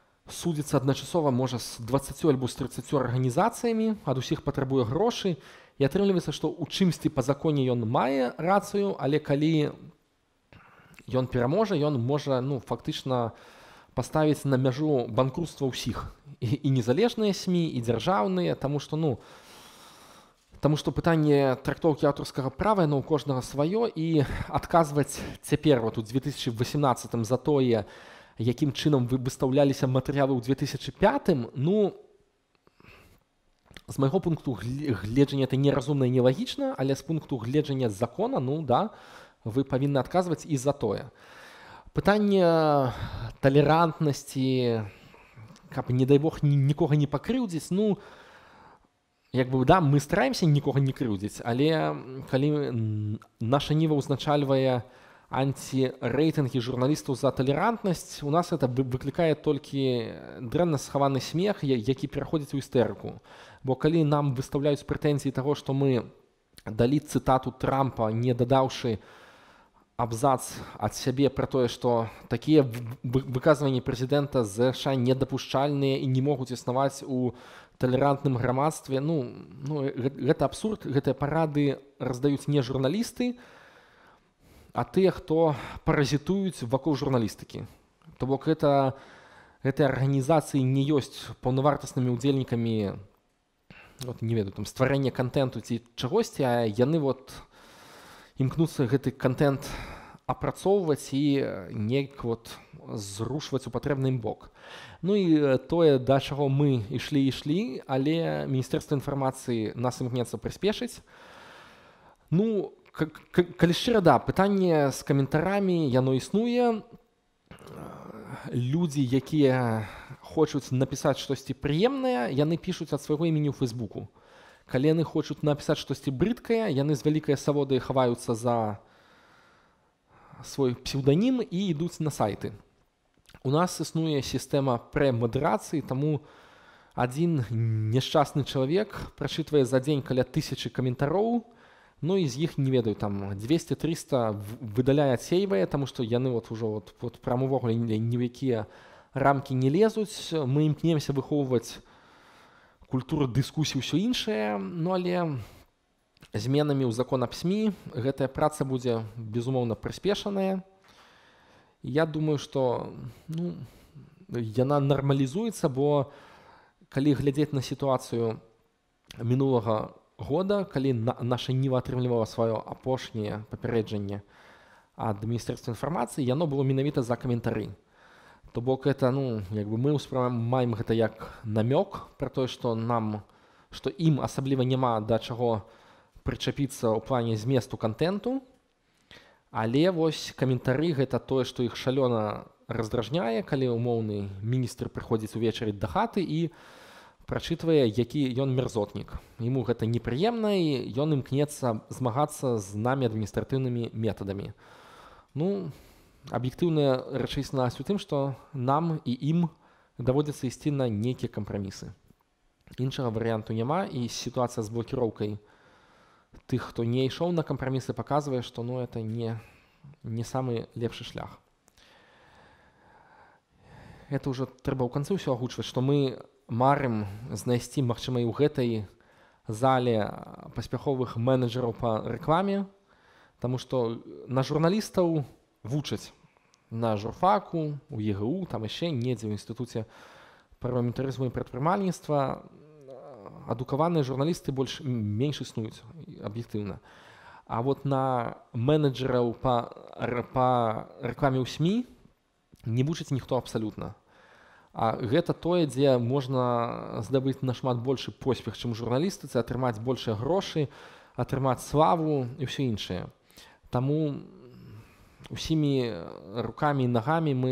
судзіцца адначасова, можа, з 20 альбо з 30 арганізацыямі, ад усіх патрабуе грошы, І атрымліваецца, што ў чымсьці па законе ён мае рацыю, але калі ён пераможа, ён можа фактычна паставіць на мяжу банкрутства ўсіх. І незалежныя СМІ, і дзяржаўныя, таму што пытанне трактоўкі аўтарскага права, яно ў кожнага сваё, і адказваць цяпер, у 2018 за тое, якім чынам выстаўляліся матэрыялы ў 2005, з майго пункту гледжання это неразумна і нелагічна, але з пункту гледжання закона, вы павінны адказваць і за тое. Пытанне талерантнасці, каб, не дай Бог, нікога не пакрыўдзіць, мы стараемся нікога не крыўдзіць, але калі наша ніва ўзначальвае антирэйтынгі журналістаў за талерантнасць, у нас это выклікае толькі дрэнна схаваны смех, які пераходзіць у істэрыку. Бо калі нам выстаўляюць прэтэнзіі таго, што мы далі цытату Трампа, не дадаўшы абзац ад сябе пра тое, што такія выказванні прэзідэнта ЗША недапушчальныя і не могуць існаваць у талерантным грамадстве, гэта абсурд, гэтыя парады раздаюць не журналісты, а тыя, хто паразітуюць вакол журналістыкі. То бок гэтыя арганізацыі не ёсць паўнавартаснымі ўдзельнікамі стварэння кантэнту ці чагосьці, а яны імкнуцца гэты кантэнт апрацоўваць і неяк зрушваць у патрэбны ім бок. І тое, да чаго мы ішлі, але Міністэрства інфармацыі нас імкнецца прыспешыць. Калі шчыра, пытанне з каментарамі, яно існуе. Людзі, якія хочуць напісаць штосьці прыемнае, яны пішуць ад свайго імені ў Фэйсбуку. Калі яны хочуць напісаць штосьці брыдкае, яны з вялікай асалодай хаваюцца за свой псеўданім і ідуць на сайты. У нас існуе сістэма прэмадэрацыі, таму адзін няшчасны чалавек прачытвае за дзень каля 1000 каментароў, і з іх, не ведаю, 200-300 выдаляе, адсейвае, таму што яны ўжо прямо ўвогуле ні ў якія рамкі не лезуць. Мы імкнемся выхоўваць культуру дыскусій, ўсё іншае, але зменамі ў закон аб СМІ гэтая праца будзе, безумоўна, прыспешаная. Я думаю, што яна нармалізуецца, бо калі глядзець на сітуацыю мінулага года, калі наша ніва атрымлівала сваё апошняе папярэджанне ад Міністэрства інфармацыі, яно было менавіта за каментары. То бок это, мы ўспрымаем гэта як намёк пра тое, што ім асабліва няма да чаго прычапіцца ў плане зместу кантэнту, але каментары гэта тое, што іх шалёна раздражняе, калі умоўны міністр прыходзіць увечары да хаты і прачытвае, які ён мерзотнік. Яму гэта непрыемна, і ён імкнецца змагацца з намі адміністратыўнымі метадамі. Аб'ектыўная рэчаіснасць у тым, што нам і ім даводзіцца ісці на нейкія кампрамісы. Іншага варыянту няма, і сітуацыя з блокіроўкай тых, хто не ішоў на кампрамісы, паказвае, што это не самы лепшы шлях. Это ўжо трэба ў канцы ўсё агучваць, што мы марым знайсці, магчыма, і ў гэтай зале паспяховых менеджераў па рэкламе, таму што на журналістаў вучаць на журфаку, у ЕГУ, там яшчэ недзе ў інстытуце парламентарызму і прадпрымальніцтва. Адукаваныя журналісты менш існуюць, аб'ектыўна. А на менеджераў па рэкламе ў СМІ не вучыць ніхто абсалютна. А гэта тое, дзе можна здабыць нашмат большы поспех, чым журналістыцы, атрымаць большыя грошы, атрымаць славу і ўсё іншае. Таму усімі рукамі і нагамі мы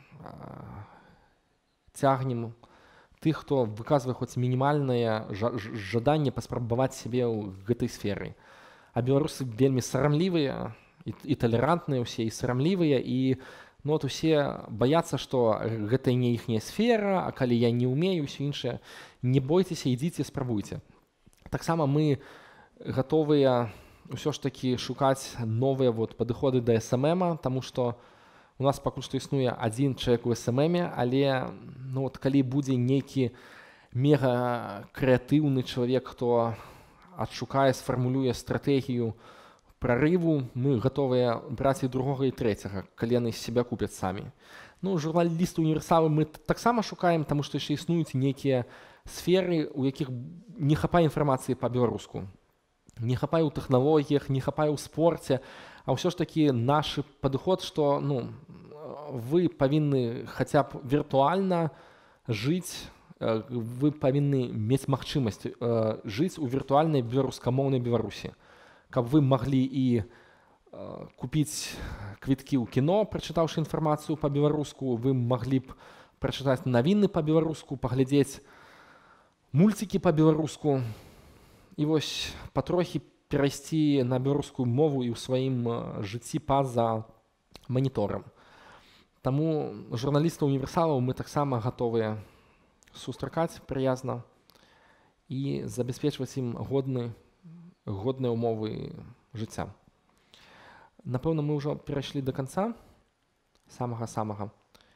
цягнем тых, хто выказвае хоць мінімальнае жаданне паспрабаваць сябе ў гэтай сферы. А беларусы вельмі сарамлівыя і талерантныя ўсе, і сарамлівыя, і усе баяцца, што гэта не іхняя сфера, а калі я не ўмею, ўсё іншае, не бойцеся, ідзіце, спрабуйце. Таксама мы гатовыя ўсё ж такі шукаць новыя падыходы да СММ, таму што у нас пакуль што існуе адзін чалавек у СММ, але калі будзе нейкі мега крэатыўны чалавек, хто адшукае, сфармулюе стратэгію прарыву, мы гатовыя браць і другога, і трэцяга, калі яны з сябе купяць самі. Ну, журналісты універсалы мы таксама шукаем, таму што яшчэ існуюць нейкія сферы, у якіх не хапае інфармацыі па-беларуску. Не хапае ў тэхналогіях, не хапае ў спорце, а ўсё ж такі наш падыход, што вы павінны хаця б віртуальна жыць, вы павінны мець магчымасць жыць у віртуальнай беларускамоўнай Беларусі. Каб вы маглі і купіць квіткі ў кіно, прачытаўшы інфармацыю па-беларуску, вы маглі б прачытаць навіны па-беларуску, паглядзець мульцікі па-беларуску і вось патрохі перайсці на беларускую мову і ў сваім жыцці па-за маніторам. Таму журналістаў універсалаў мы таксама гатовыя сустракаць прыязна і забяспечваць ім годныя ўмовы жыцця. Напэўна, мы ўжо перайшлі да канца, самага-самага.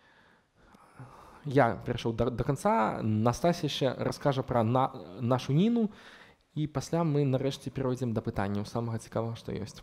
Я перайшоў да канца, Настасья яшчэ раскажа пра нашу Ніну, і пасля мы нарэшце перайдзем да пытанняў самага цікавага, што ёсць.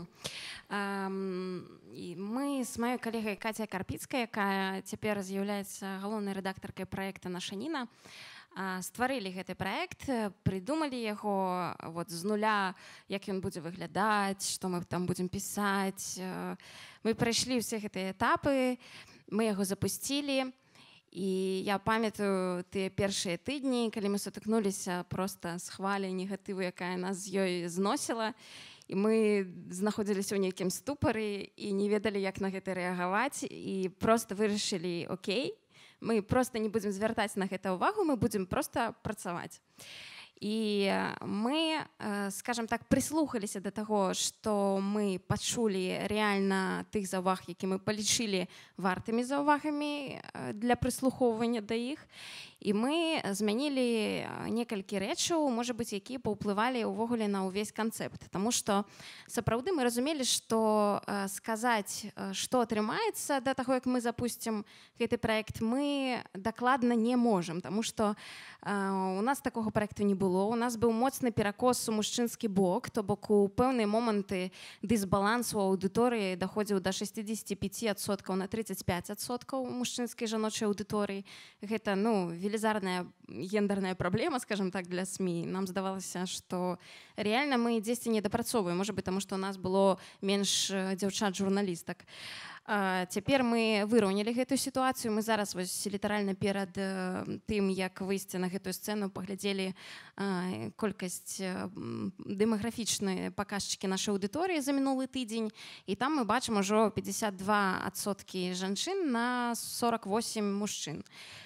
Мы з маёй калегай Кацяй Карпіцкай, якая цяпер з'яўляецца галоўнай рэдактаркай праекта «Наша Ніна», стварылі гэты праект, прыдумалі яго з нуля, як ён будзе выглядаць, што мы там будзем пісаць. Мы прайшлі ўсе гэтыя этапы, мы яго запусцілі. І я памятаю тыя першыя тыдні, калі мы сутыкнуліся проста з хваляй негатыву, якая нас з ёй зносіла. І мы знаходзіліся ў нейкім ступары і не ведалі, як на гэта рэагаваць. І проста вырашылі, окей, мы проста не будзем звяртаць на гэта ўвагу, мы будзем проста працаваць. І мы, скажем так, прыслухаліся да таго, што мы пачулі рэальна тых заўваг, які мы палічылі вартымі заўвагамі для прыслухоўвання да іх. І мы змянілі некалькі рэчаў, можа быць, якія паўплывалі ўвогуле на ўвесь канцэпт. Таму што сапраўды мы разумелі, што сказаць, што атрымаецца да таго, як мы запусцім гэты праект, мы дакладна не можам. Таму што у нас такога праекту не было. У нас быў моцны перакос у мужчынскі бок, то бок у пэўныя моманты дысбаланс у аўдыторыі даходзіў да 65% на 35% мужчынскай жаночай аўдыторыі. Гэта, велізарная гендерная праблема, скажем так, для СМІ. Нам здавалася, што рэальна мы дзесьці не дапрацоўваем, можа быць, таму што у нас было менш дзяўчат-журналістак. Цяпер мы выраўнялі гэтую сітуацыю. Мы зараз літаральна перад тым, як выйсці на гэтую сцэну, паглядзелі колькасць дэмаграфічныя паказчыкі нашай аўдыторыі за мінулы тыдзень. І там мы бачым ужо 52% жанчын на 48 мужчын.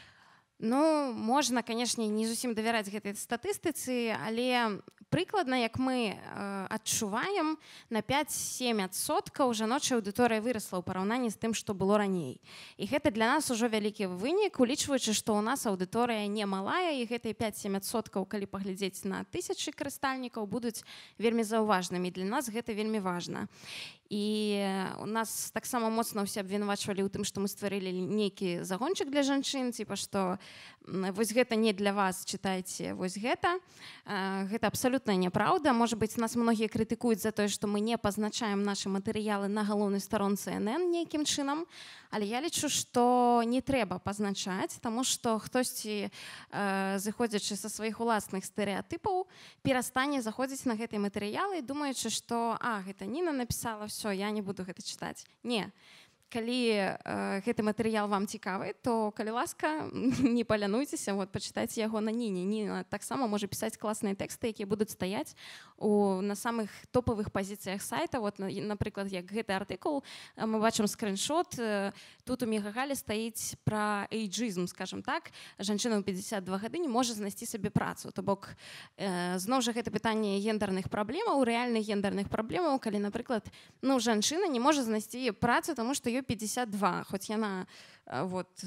Можна, канешне, не зусім давяраць гэтай статыстыцы, але прыкладна, як мы адчуваем, на 5-7% жаночая аўдыторыя вырасла ў параўнанні з тым, што было раней. І гэта для нас ужо вялікі вынік, улічваючы, што ў нас аўдыторыя не малая, і гэтыя 5-7%, калі паглядзець на тысячы карыстальнікаў, будуць вельмі заўважнымі. Для нас гэта вельмі важна. І у нас таксама моцна ўсе абвінавачвалі ў тым, што мы стварылі нейкі загончык для жанчын, типа, што вось гэта не для вас, чытайце вось гэта. Гэта абсалютная няправда. Можа быць, нас многія крытыкуюць за тое, што мы не пазначаем нашы матэрыялы на галоўнай старонцы НН нейкім чынам, але я лічу, што не трэба пазначаць, таму што хтосьці, зыходзячы са сваіх уласных стэрэатыпаў, перастане заходзіць на гэтыя матэрыялы, думаючы, што гэта Ніна напісала, все, я не буду гэта чытаць. Не. Калі гэты матэрыял вам цікавы, то, калі ласка, не палянуйцеся, пачытайце яго на Ніне. Ніна таксама можа пісаць класныя тэксты, якія будуць стаяць на самых топавых пазіцыях сайта. Напрыклад, як гэты артыкул, мы бачым скриншот, тут у Мегагалі стаіць пра эйджызм, скажем так. Жанчына ў 52 гады не можа знайсці сабе працу. То бок, зноў жа гэта пытанне гендерных праблемаў, рэальных гендерных праблемаў, калі, напрыклад, жанчына не можа знайсці працу, таму што ёй 52, хоць яна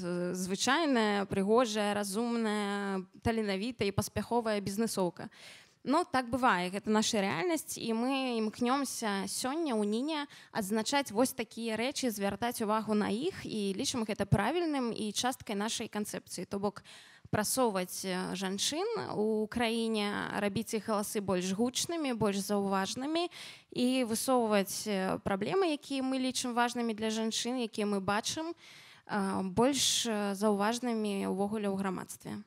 звычайная, прыгожая, разумная, таленавітая і паспяховая бізнесоўка. Ну, так бывае, гэта наша рэальнасць, і мы імкнёмся сёння ў Ніне адзначаць вось такія рэчы, звяртаць увагу на іх, і лічым гэта правільным і часткай нашай канцэпцыі. То бок прасоўваць жанчын у краіне, рабіць іх галасы больш гучнымі, больш заўважнымі і высоўваць праблемы, якія мы лічым важнымі для жанчын, якія мы бачым, больш заўважнымі ўвогуле ў грамадстве.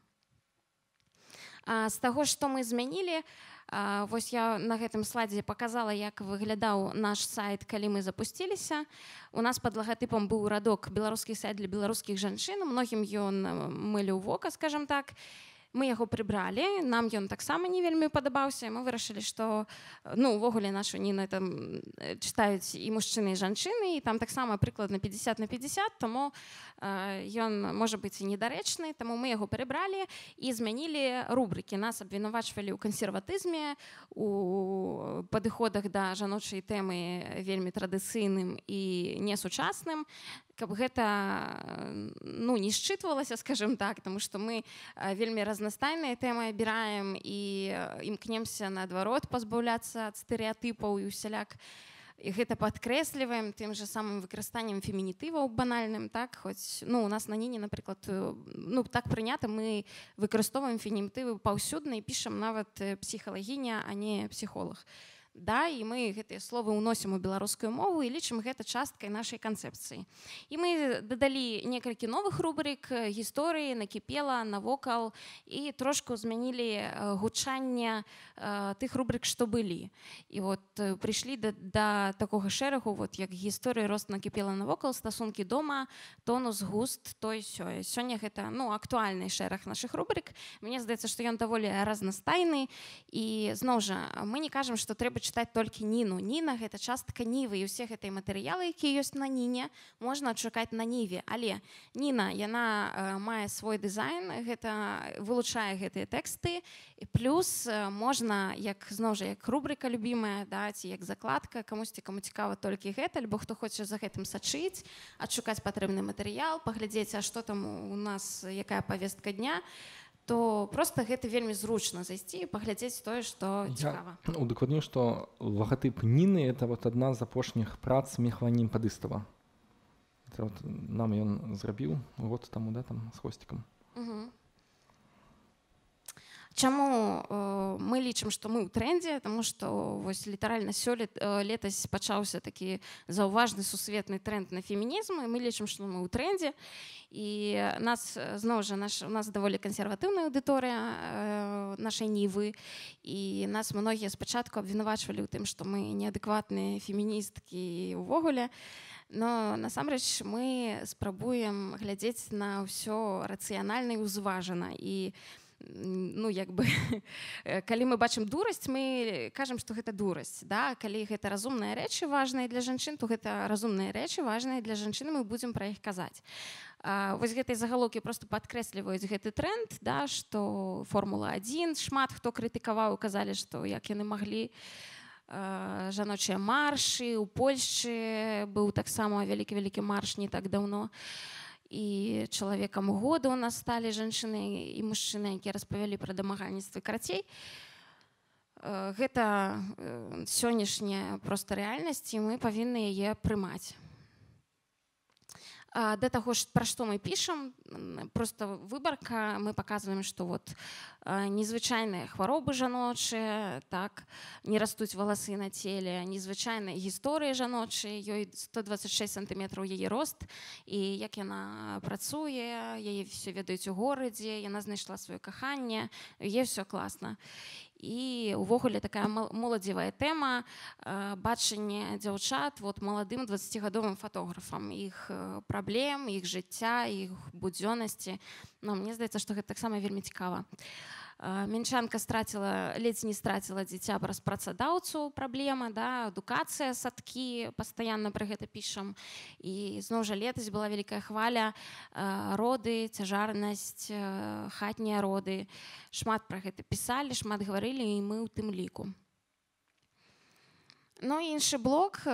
З таго, што мы змянілі, вось я на гэтым слайдзе паказала, як выглядаў наш сайт, калі мы запусціліся. У нас пад лагатыпам быў радок «Беларускі сайт для беларускіх жанчын». Многім ён мыліў вока, скажам так. Мы яго прыбралі, нам ён таксама не вельмі падабаўся, і мы вырашылі, што увогуле нашу Ніну там чытаюць і мужчыны, і жанчыны, і там таксама прыкладна 50/50, таму ён можа быць і недарэчны, таму мы яго прыбралі і змянілі рубрыкі. Нас абвінавачвалі ў кансерватызме, у падыходах да жаночай тэмы вельмі традыцыйным і несучасным, каб гэта не счытвалася, скажем так, тому што мы вельмі разнастайныя тэмы абіраем і імкнемся, наадварот, пазбаўляцца ад стэрэатыпаў і усяляк. І гэта падкрэсліваем тым жа самым выкарыстаннем фемінітываў банальным, так? Хоць у нас на Ніне, напрыклад, так прынята, мы выкарыстоўваем фемінітывы паўсюдна і пішам нават псіхалагіня, а не псіхолог. Да, і мы гэтыя словы ўносім у беларускую мову і лічым гэта часткай нашай канцэпцыі. І мы дадалі некалькі новых рубрык, гісторыі, накіпела, навокал, і трошку змянілі гучанне тых рубрык, што былі. І вот прыйшлі да такога шэрагу, як гісторыі, рост, накіпела, навокал, стасункі дома, тонус, густ, той сёе. Сёння гэта актуальны шэраг нашых рубрык. Мне здаецца, што ён даволі разнастайны, і зноў жа, мы не кажам, што трэба чытаць толькі Ніну. Ніна — гэта частка Нівы, і ўсе гэтыя матэрыялы, якія ёсць на Ніне, можна адшукаць на Ніве. Але Ніна, яна мае свой дызайн, гэта вылучае гэтыя тэксты, і плюс можна, зноў жа, як рубрыка любімая, ці як закладка, камусьці, каму цікава толькі гэта, альбо хто хоча за гэтым сачыць, адшукаць патрэбны матэрыял, паглядзець, а што там у нас, якая павестка дня, то просто гэта вельмі зручна зайсці і паглядзець тое, што цікава. Я удакладню, што лагатып Ніны — это адна з апошніх прац Міхала Німпадыстава. Нам ён зрабіў год таму, там з хвосцікам. Чаму мы лічым, што мы ў трэндзе? Таму што вось літаральна летась пачаўся такі заўважны сусветны трэнд на фемінізм, і мы лічым, што мы ў трэндзе. І нас, зноў жа, у нас даволі кансерватыўная аўдыторыя нашай Нівы, і нас многія спачатку абвінавачвалі ў тым, што мы неадэкватныя феміністкі увогуле. Но насамрэч мы спрабуем глядзець на ўсё рацыянальна і ўзважана. І калі мы бачым дурасць, мы кажам, што гэта дурасць. Калі гэта разумныя рэчы важныя для жанчын, то гэта разумныя рэчы важныя для жанчын, мы будзем пра іх казаць. Вось гэтыя загалоўкі проста падкрэсліваюць гэты трэнд, што Формула-1 шмат хто крытыкаваў, казалі, што як яны маглі. Жаночыя маршы, у Польшчы быў таксама вялікі марш не так даўно. І чалавекам года ў нас сталі жанчыны і мужчыны, якія распавялі пра дамагальніцтва. Карацей, гэта сённяшняя проста рэальнасць, і мы павінны яе прымаць. Да таго ж, пра што мы пішам, проста выбарка, мы паказваем, што незвычайныя хваробы жаночыя, не растуць валасы на целе, незвычайныя гісторыі жаночыя, ёй 126 сантыметраў яе рост, і як яна працуе, яе все ведаюць у горадзе, яна знайшла сваё каханне, яе все класна. І увогуле такая моладзевая тэма, бачанне дзяўчат маладым 20гадовым фатографам, іх праблем, іх жыцця, іх будзённасці. Мне здаецца, што гэта таксама вельмі цікава. Мінчанка ледзь не страціла дзіця праз працадаўцу, праблема, адукацыя, садкі, пастаянна пра гэта пішам. І зноў жа летась была вялікая хваля, роды, цяжарнасць, хатнія роды. Шмат пра гэта пісалі, шмат гаварылі, і мы ў тым ліку. Іншы блок,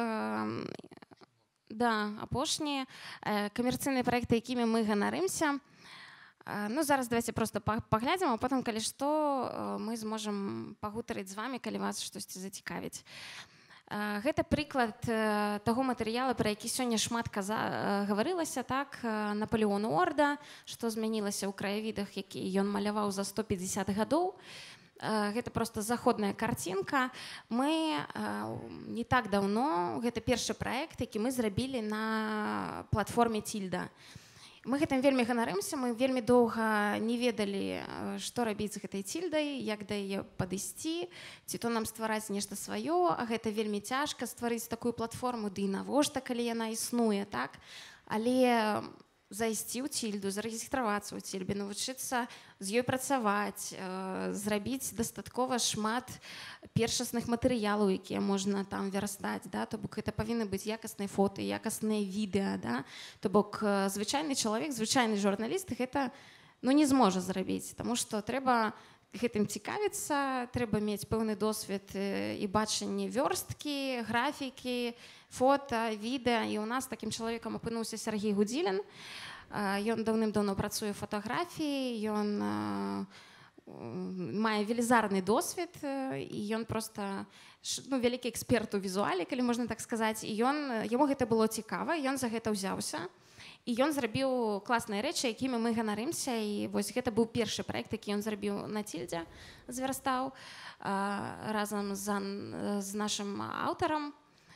апошнія камерцыйныя праекты, якімі мы ганарымся. Ну, зараз давайте просто паглядзім, а потым, калі што, мы зможам пагутарыць з вами, калі вас штосьці зацікавіць. Гэта прыклад таго матэрыяла, пра які сёння шмат гаварылася, так, Напалеон Орда, што змянілася ў краявідах, які ён маляваў за 150 гадоў. Гэта просто заходная карцінка. Мы не так даўно, гэта першы праект, які мы зрабілі на платформе Тильда. Мы гэтым вельмі ганарымся, мы вельмі доўга не ведалі, што рабіць з гэтай Тильдай, як да яе падысці, ці то нам ствараць нешта сваё, а гэта вельмі цяжка стварыць такую платформу, ды і навошта, калі яна існуе, так? Але зайсці ў Тильду, зарэгістравацца ў Тильбе, навучыцца з ёй працаваць, зрабіць дастаткова шмат першасных матэрыялаў, якія можна там вярстаць, да? То бок гэта павінны быць якасныя фоты, якасныя відэа, да? То бок звычайны чалавек, звычайны журналіст гэта не зможа зрабіць, таму што трэба гэтым цікавіцца, трэба мець пэўны досвед і бачанне вёрсткі, графікі, фота, відэа. І ў нас такім чалавекам апынуўся Сергей Гудзілін. Ён даўным-даўно працуе ў фатаграфіі, ён мае велізарны досвед, і ён проста вялікі эксперт у візуале, калі можна так сказаць. І яму гэта было цікава, ён за гэта ўзяўся. І ён зрабіў класныя рэчы, якімі мы ганарымся. І вось гэта быў першы праект, які ён зрабіў на Тильдзе, звярстаў разам з нашым аўтарам.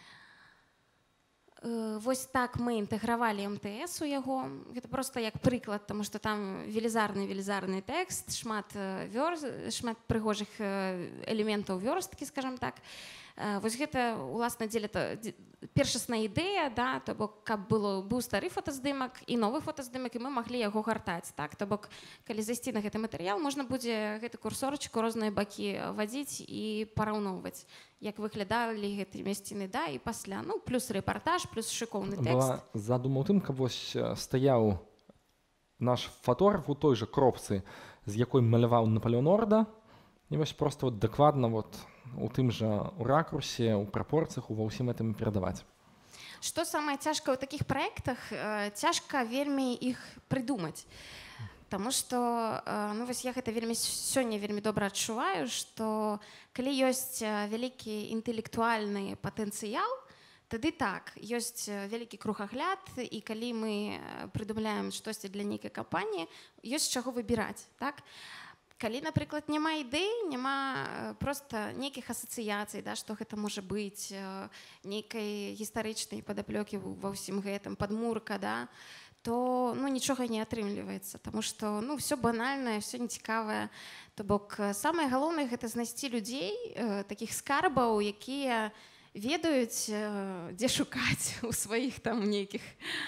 Вось так мы інтэгравалі МТС у яго. Гэта проста як прыклад, таму што там велізарны тэкст, шмат прыгожых элементаў вёрсткі, скажам так. Вось гэта, уласна, першасная ідэя, да, то бок, каб быў стары фотаздымак і новы фотаздымак, і мы маглі яго гартаць, так? То бок, калі зайсці на гэты матэрыял, можна будзе гэты курсорчык у розныя бакі вадзіць і параўноўваць, як выглядалі гэтыя месціны да і пасля. Ну, плюс рэпартаж, плюс шыкоўны тэкст. Задума ў тым, каб вось стаяў наш фотограф у той жа кропцы, з якой маляваў Напалеон Орда, і вось проста дакладна у тым жа у ракурсе, у прапорцыях, ува ўсім гэтым перадаваць. Што самае цяжкае ў такіх праектах? Цяжка вельмі іх прыдумаць. Таму што вось я гэта сёння вельмі добра адчуваю, што калі ёсць вялікі інтэлектуальны патэнцыял, тады так, ёсць вялікі кругагляд, і калі мы прыдумляем штосьці для нейкай кампаніі, ёсць чаго выбіраць, так? Калі, напрыклад, няма ідэй, няма проста нейкіх асацыяцый, да, што гэта можа быць, нейкай гістарычнай падаплёкі ва ўсім гэтым, падмурка, да, то нічога не атрымліваецца, таму што ўсё банальнае, ўсё нецікавае. То бок самае галоўнае гэта знайсці людзей, такіх скарбаў, якія ведаюць, дзе шукаць у сваіх там нейкіх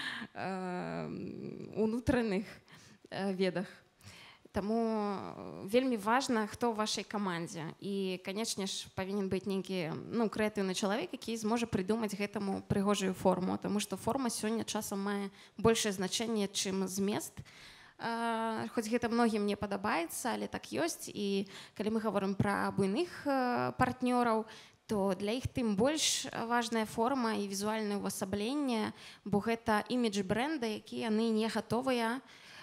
унутраных ведах. Таму вельмі важна, хто ў вашай камандзе. І, канечне ж, павінен быць нейкі крэатыўны чалавек, які зможа прыдумаць гэтаму прыгожую форму, таму што форма сёння часам мае большае значэнне, чым змест. Хоць гэта многім не падабаецца, але так ёсць. І калі мы гаворым пра буйных партнёраў, то для іх тым больш важная форма і візуальнае ўвасабленне, бо гэта імідж брэнда, які яны не гатовыя,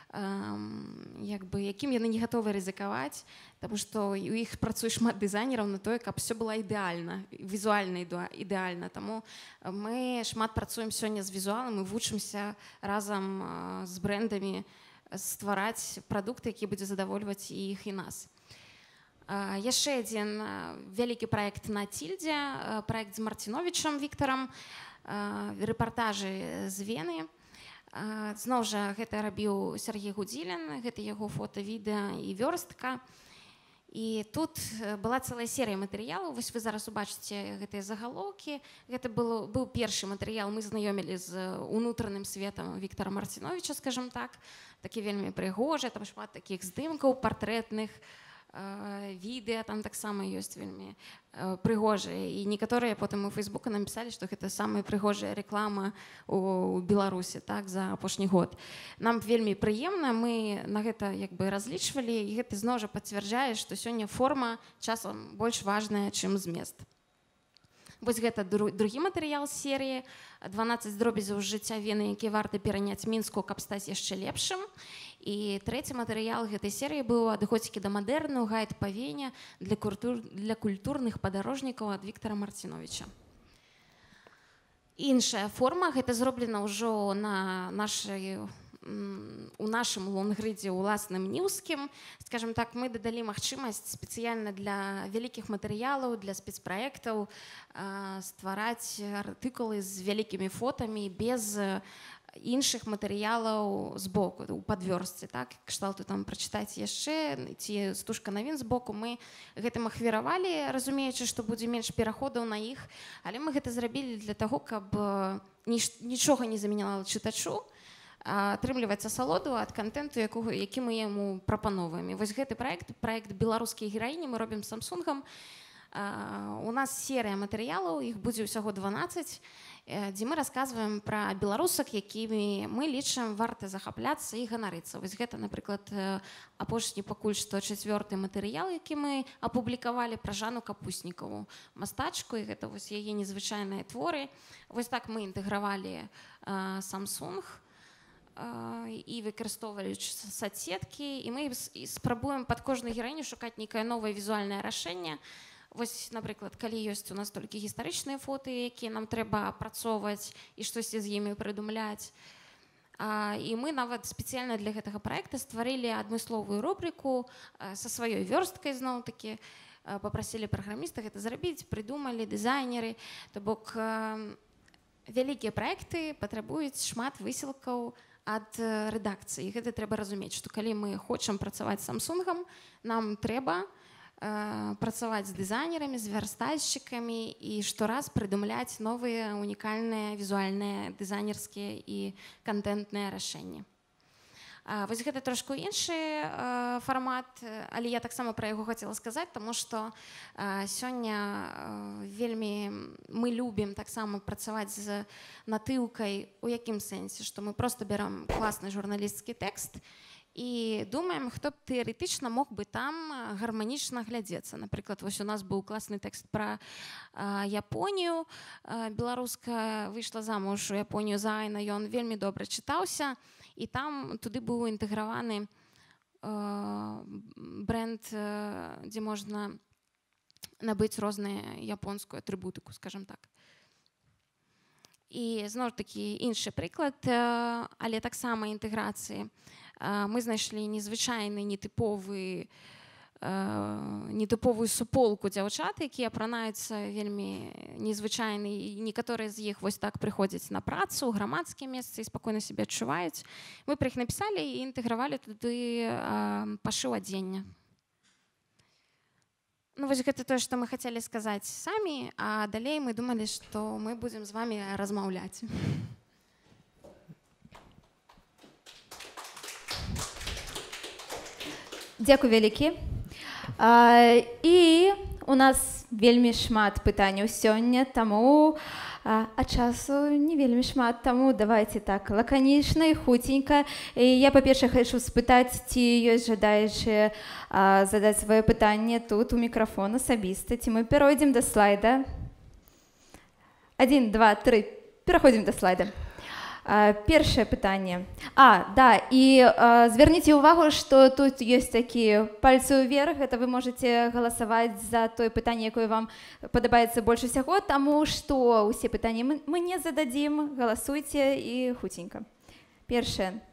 якім яны не гатовы рызыкаваць, таму што у іх працуе шмат дызайнераў на тое, каб все было ідэальна, візуальна ідэальна. Таму мы шмат працуем сёння з візуалам і вучымся разам з брэндамі ствараць прадукты, які будзе задавольваць і іх, і нас. Яшчэ адзін вялікі праект на Тильдзе, праект з Марціновічам Віктарам, рэпартажы з Вены. Зноў жа гэта рабіў Сергей Гудзілін, гэта яго фота, відэа і вёрстка. І тут была цэлая серыя матэрыялаў. Вось вы зараз убачыце гэтыя загалоўкі. Гэта быў першы матэрыял. Мы знаёмілі з унутраным светам Віктара Марціновіча, скажам так. Такі вельмі прыгожы, там шмат такіх здымкаў партрэтных, відэа там таксама ёсць вельмі прыгожыя. І некаторыя потым у Фейсбуку напісалі, што гэта самая прыгожая рэклама у Беларусі, так, за апошні год. Нам вельмі прыемна, мы на гэта разлічвалі, і гэта зноў жа пацвярджае, што сёння форма часам больш важная, чым змест. Вось гэта другі матэрыял з серыі, 12 дробязяў з жыцця Вены, які варта пераняць Мінску, каб стаць яшчэ лепшым. І трэці матэрыял гэтай серыі быў ад готікі да мадэрну гайд па Вене для культурных падарожнікаў ад Віктара Марціновіча. Іншая форма, гэта зроблена ўжо у нашым лонгридзе уласным ніўскім. Скажем так, мы дадалі магчымасць спецыяльна для вялікіх матэрыялаў, для спецпраектаў ствараць артыкулы з вялікімі фотамі без іншых матэрыялаў збоку, у падвёрстцы, так, кшталту там прачытаць яшчэ, ці стужка навін збоку. Мы гэтым ахвяравалі, разумеючы, што будзе менш пераходаў на іх, але мы гэта зрабілі для таго, каб нічога не замяняла чытачу, атрымліваць асалоду ад кантэнту, які мы яму прапановваем. І вось гэты праект беларускія гераіні мы робім з Samsung. У нас серыя матэрыялаў, іх будзе ўсяго 12, дзе мы расказваем пра беларусак, якімі мы лічым варта захапляцца і ганарыцца. Вось гэта, напрыклад, апошні пакуль што 4-й матэрыял, які мы апублікавалі пра Жанну Капуснікаву, мастачку, і гэта вось яе незвычайныя творы. Вось так мы інтэгравалі Samsung і выкарыстоўвалі соцсеткі, і мы спрабуем пад кожную гераіню шукаць нейкае новае візуальнае рашэнне. Вось, напрыклад, калі ёсць у нас толькі гістарычныя фоты, якія нам трэба апрацоўваць і штосьці з імі прыдумляць. І мы нават спецыяльна для гэтага праекта стварылі адмысловую рубрыку са сваёй вёрсткай, зноў-такі, папрасілі праграміста гэта зрабіць, прыдумалі дызайнеры. То бок вялікія праекты патрабуюць шмат высілкаў ад рэдакцыі. І гэта трэба разумець, што калі мы хочам працаваць з Samsung, нам трэба працаваць з дызайнерамі, з вярстальшчыкамі і штораз прыдумляць новыя унікальныя візуальныя дызайнерскія і кантэнтныя рашэнні. Вось гэта трошку іншы фармат, але я таксама пра яго хацела сказаць, таму што сёння вельмі мы любім таксама працаваць з натыўкай, у якім сэнсе, што мы проста бярам класны журналісцкі тэкст і думаем, хто б тэарэтычна мог бы там гарманічна глядзецца. Напрыклад, вось у нас быў класны тэкст пра Японію. Беларуска выйшла замуж у Японію за Айна, ён вельмі добра чытаўся, і там туды быў інтэграваны бренд, дзе можна набыць розныя японскую атрыбутыку, скажем так. І зноў такі іншы прыклад, але таксама інтэграцыі. Мы знайшлі незвычайны, нетыповую суполку дзяўчат, якія апранаюцца вельмі незвычайны, і некаторыя з іх вось так прыходзяць на працу ў грамадскія месцы і спакойна сябе адчуваюць. Мы пра іх напісалі і інтэгравалі туды пашыў адзення. Ну вось гэта тое, што мы хацелі сказаць самі, а далей мы думалі, што мы будзем з вамі размаўляць. Дзякуй вялікі. І у нас вельмі шмат пытанняў сёння, таму часу не вельмі шмат, таму давайте так лаканічна і хуценька. Я па-першае хочу спытаць, ці ёсць жадаючыя задаць сваё пытанне тут у мікрафон асабіста, ці мы перайдзем да слайда. 1, 2, 3. Пераходзім да слайда. Першае пытанне. Да, і звярніце ўвагу, што тут ёсць такі пальцы ўверх, гэта вы можаце галасаваць за тое пытанне, якое вам падабаецца больш усяго, таму што ўсе пытанні мы не зададзім, галасуйце і хуценька. Першае.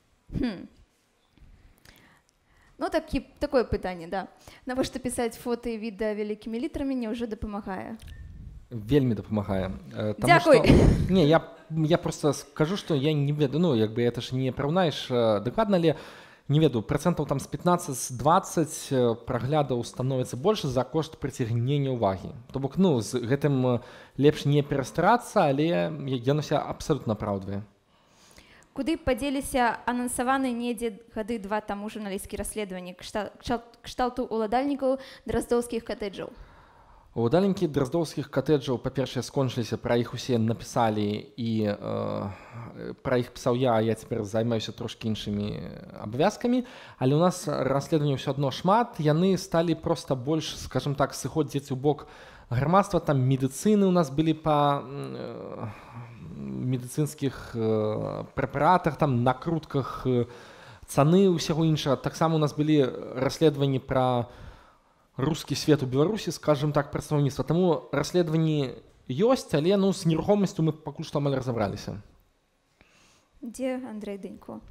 Ну, такое пытанне, да. Навошта пісаць фота і відэа вялікімі літрамі не ўжо дапамагае? Вельмі дапамагае. Дзякуй. Не, я просто скажу, што я не ведаю, ну, як бы это ж не параўнаеш дакладна, але не ведаю, процентаў там з 15-20 праглядаў становіцца больш за кошт прыцягнення ўвагі. То бок, ну, з гэтым лепш не перастарацца, але яно ся абсалютна апраўдвае. Куды падзеліся анансаваны недзе гады 2 таму журналісцкія расследаванні кшталту ўладальнікаў драздоўскіх катэджаў? Уладальнікі драздоўскіх катэджаў, па-першае, скончыліся, пра іх усе напісалі, і пра іх пісаў я цяпер займаюся трошкі іншымі абавязкамі, але ў нас расследаванняў ўсё адно шмат, яны сталі проста больш, скажем так, сыходзіць у бок грамадства, там медыцыны ў нас былі па медыцынскіх прэпаратах, там накрутках цаны ўсяго іншага. Таксама у нас былі расследаванні пра рускі свет у Беларусі, скажем так, прадстаўніцтва. Таму расследаванні ёсць, але ну, з нерухомасцю мы пакуль што амаль разабраліся. Дзе Андрэй Дынько?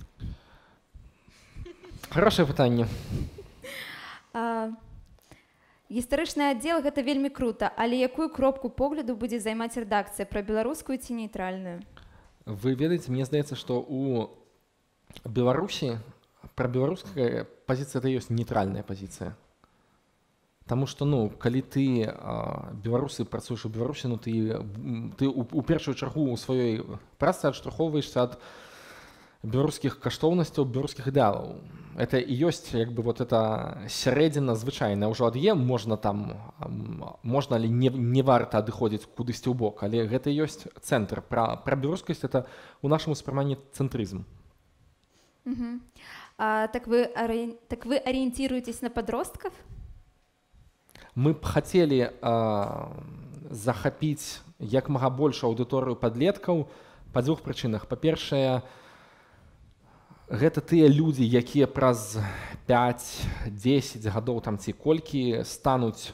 Хорошае пытанне. Гістарычны аддзел гэта вельмі крута, але якую кропку погляду будзе займаць рэдакцыя, пра беларускую ці нейтральную? Вы ведаеце, мне здаецца, што у Беларусі пра беларуская пазіцыя это ёсць нейтральная пазіцыя. Таму што ну, калі ты беларусы працуеш у Беларусі, ну, ты у першую чаргу у сваёй працы адштурхоўваешся ад беларускіх каштоўнасцяў, беларускіх ідэалаў. Это і ёсць як бы вот это сярэдзіна звычайная. Ўжо ад можна там, можна, але не варта адыходзіць кудысьці ў бок, але гэта ёсць цэнтр. Пра беларускасць это у нашым успрыманні цэнтрызм. Так вы арыентируетесь на подростков? Мы б хацелі захапіць як мага больш аўдыторыю падлеткаў па дзвюх прычынах. Па-першае, гэта тыя людзі, якія праз 5-10 гадоў там ці колькі стануць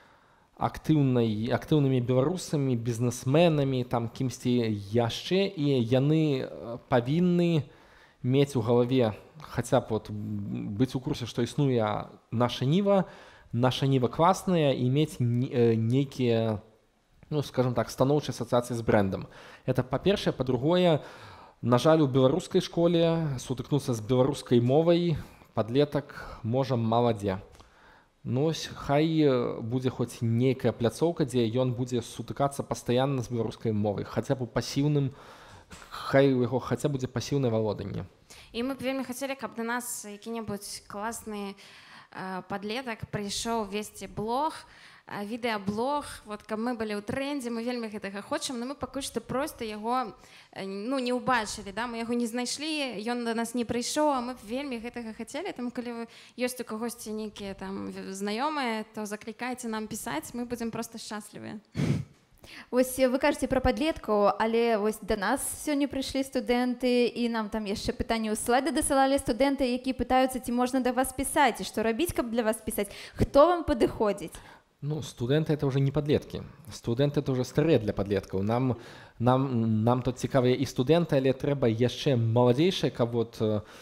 актыўнымі беларусамі, бізнесменамі, там кімсьці яшчэ, і яны павінны мець у галаве хаця б вот быць у курсе, што існуе наша ніва класная, і мець нейкія, ну, скажем так, станоўчыя асацыяцыі з брэндам. Это па-першае. Па-другое, на жаль, у беларускай школе сутыкнуцца з беларускай мовай падлетак можа мала дзе. Ну, хай будзе хоць нейкая пляцоўка, дзе ён будзе сутыкацца пастаянна з беларускай мовай, хаця б у пасіўным, хай у яго хаця будзе пасіўнае валоданне. І мы б вельмі хацелі, каб да нас які-небудзь класны падлетак прыйшоў весці блог, відэаблог, вот каб мы былі ў трэндзе, мы вельмі гэтага хочам, но мы пакуль што проста яго ну, не ўбачылі, да? Мы яго не знайшлі, ён да нас не прыйшоў, а мы вельмі гэтага хацелі, таму калі ёсць у кагосьці нейкія там знаёмыя, то заклікайце нам пісаць, мы будзем проста шчаслівыя. Вось вы кажаце пра падлеткаў, але вось да нас сёння прыйшлі студэнты, і нам там яшчэ пытанне ў слайды дасылалі студэнты, якія пытаюцца, ці можна да вас пісаць, і што рабіць, каб для вас пісаць. Хто вам падыходзіць? Ну, студэнты это уже не падлеткі. Студэнты это уже старыя для падлеткаў. Нам тут цікавыя і студэнты, але трэба яшчэ маладзейшыя, каб вот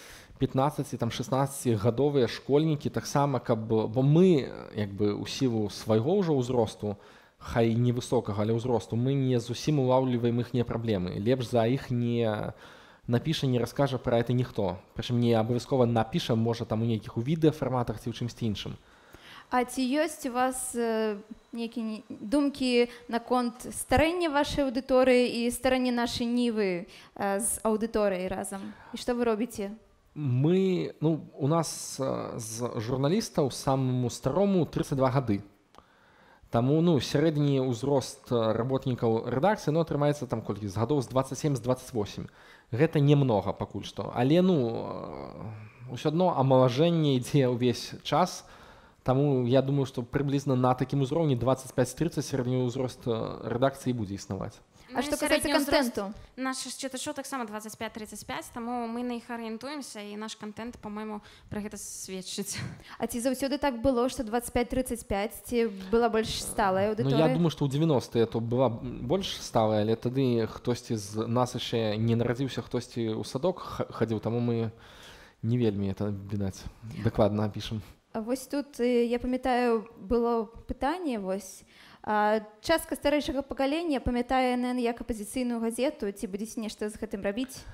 15-16гадовыя школьнікі таксама, каб, бо мы як бы у сілу свайго ўжо ўзросту, хай невысокага, але ўзросту, мы не зусім улаўліваем іхнія праблемы. Лепш за іх не напіша, не раскажа пра это ніхто. Прычым не абавязкова напіша, можа там у нейкіх у відэафарматах ці ў чымсьці іншым. А ці ёсць у вас нейкія думкі наконт старэння вашай аўдыторыі і старэння нашай нівы з аўдыторыяй разам? І што вы робіце? Мы, ну, у нас з журналістаў самому старому 32 гады. Таму, ну, сярэдні ўзрост работнікаў рэдакцыі, ну, атрымаецца там колькі, з гадоў з 27-28. Гэта немнога пакуль што. Але, ну, ўсё адно амалажэнне ідзе ўвесь час. Таму я думаю, што прыблізна на такім узроўні 25-30 сярэдні ўзрост рэдакцыі будзе існаваць. А што касаецца контенту? Наш чытачоў таксама 25-35, таму мы на іх арыентуемся, і наш контент, па-мойму, пра гэта сведчыць. А ці заўсёды так было, што 25-35, ці была больш сталая аўдыторыя? Ну, я думаю, што ў 90-е то была больш сталая, але тады хтосьці з нас яшчэ не нарадзіўся, хтосьці ў садок хадзіў, таму мы не вельмі это, відаць, дакладна апішам. Вось тут, я памятаю, было пытанне, вось, частка старэйшага пакалення памятае НН як апазіцыйную газету, ці будзеце нешта з гэтым рабіць?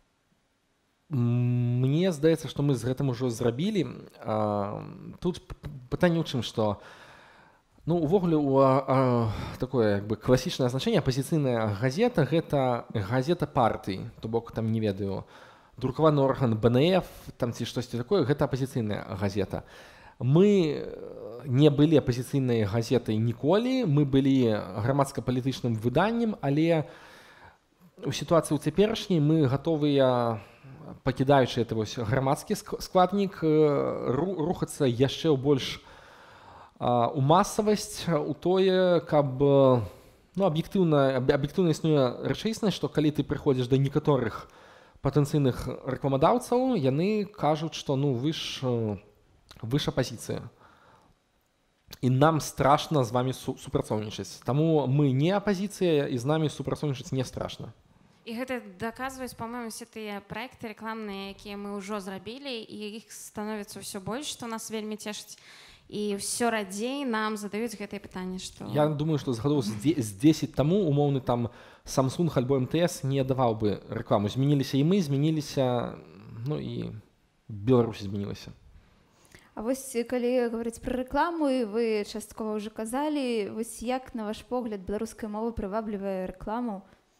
Мне здаецца, што мы з гэтым ужо зрабілі. Тут пытанне ў чым, што ну, увогуле такое як бы класічнае значэнне апазіцыйная газета гэта газета партыі, то бок там не ведаю, друкаваны орган БНФ, там ці штосьці такое, гэта апазіцыйная газета. Мы не былі апазіцыйнай газетай ніколі, мы былі грамадска-палітычным выданнем, але у сітуацыі ў цяперашняй мы гатовыя, пакідаючы это вось грамадскі складнік, рухацца яшчэ ў больш у масавасць, у тое, каб ну, аб'ектыўна існуе рэчаіснасць, што калі ты прыходзіш да некаторых патэнцыйных рэкламадаўцаў, яны кажуць, што ну вы ж апазіцыя. І нам страшна з вами супрацоўнічаць. Таму мы не апазіцыя, і з намі супрацоўнічаць не страшна. І гэта даказваюць, па-моему, все тыя праекты рэкламныя, якія мы ўжо зрабілі, і іх становіцца ўсё больш, што нас вельмі цешыць. І ўсё радзей нам задаюць гэтае пытанне, што... Я думаю, што з гадоў з 10 таму умоўны там Samsung альбо МТС не даваў бы рэкламу. Змяніліся і мы, змяніліся, ну і Беларусь змянілася. А вось калі гаварыць пра рэкламу, і вы часткова ўжо казалі, вось як, на ваш погляд, беларуская мова прываблівае рэкламу?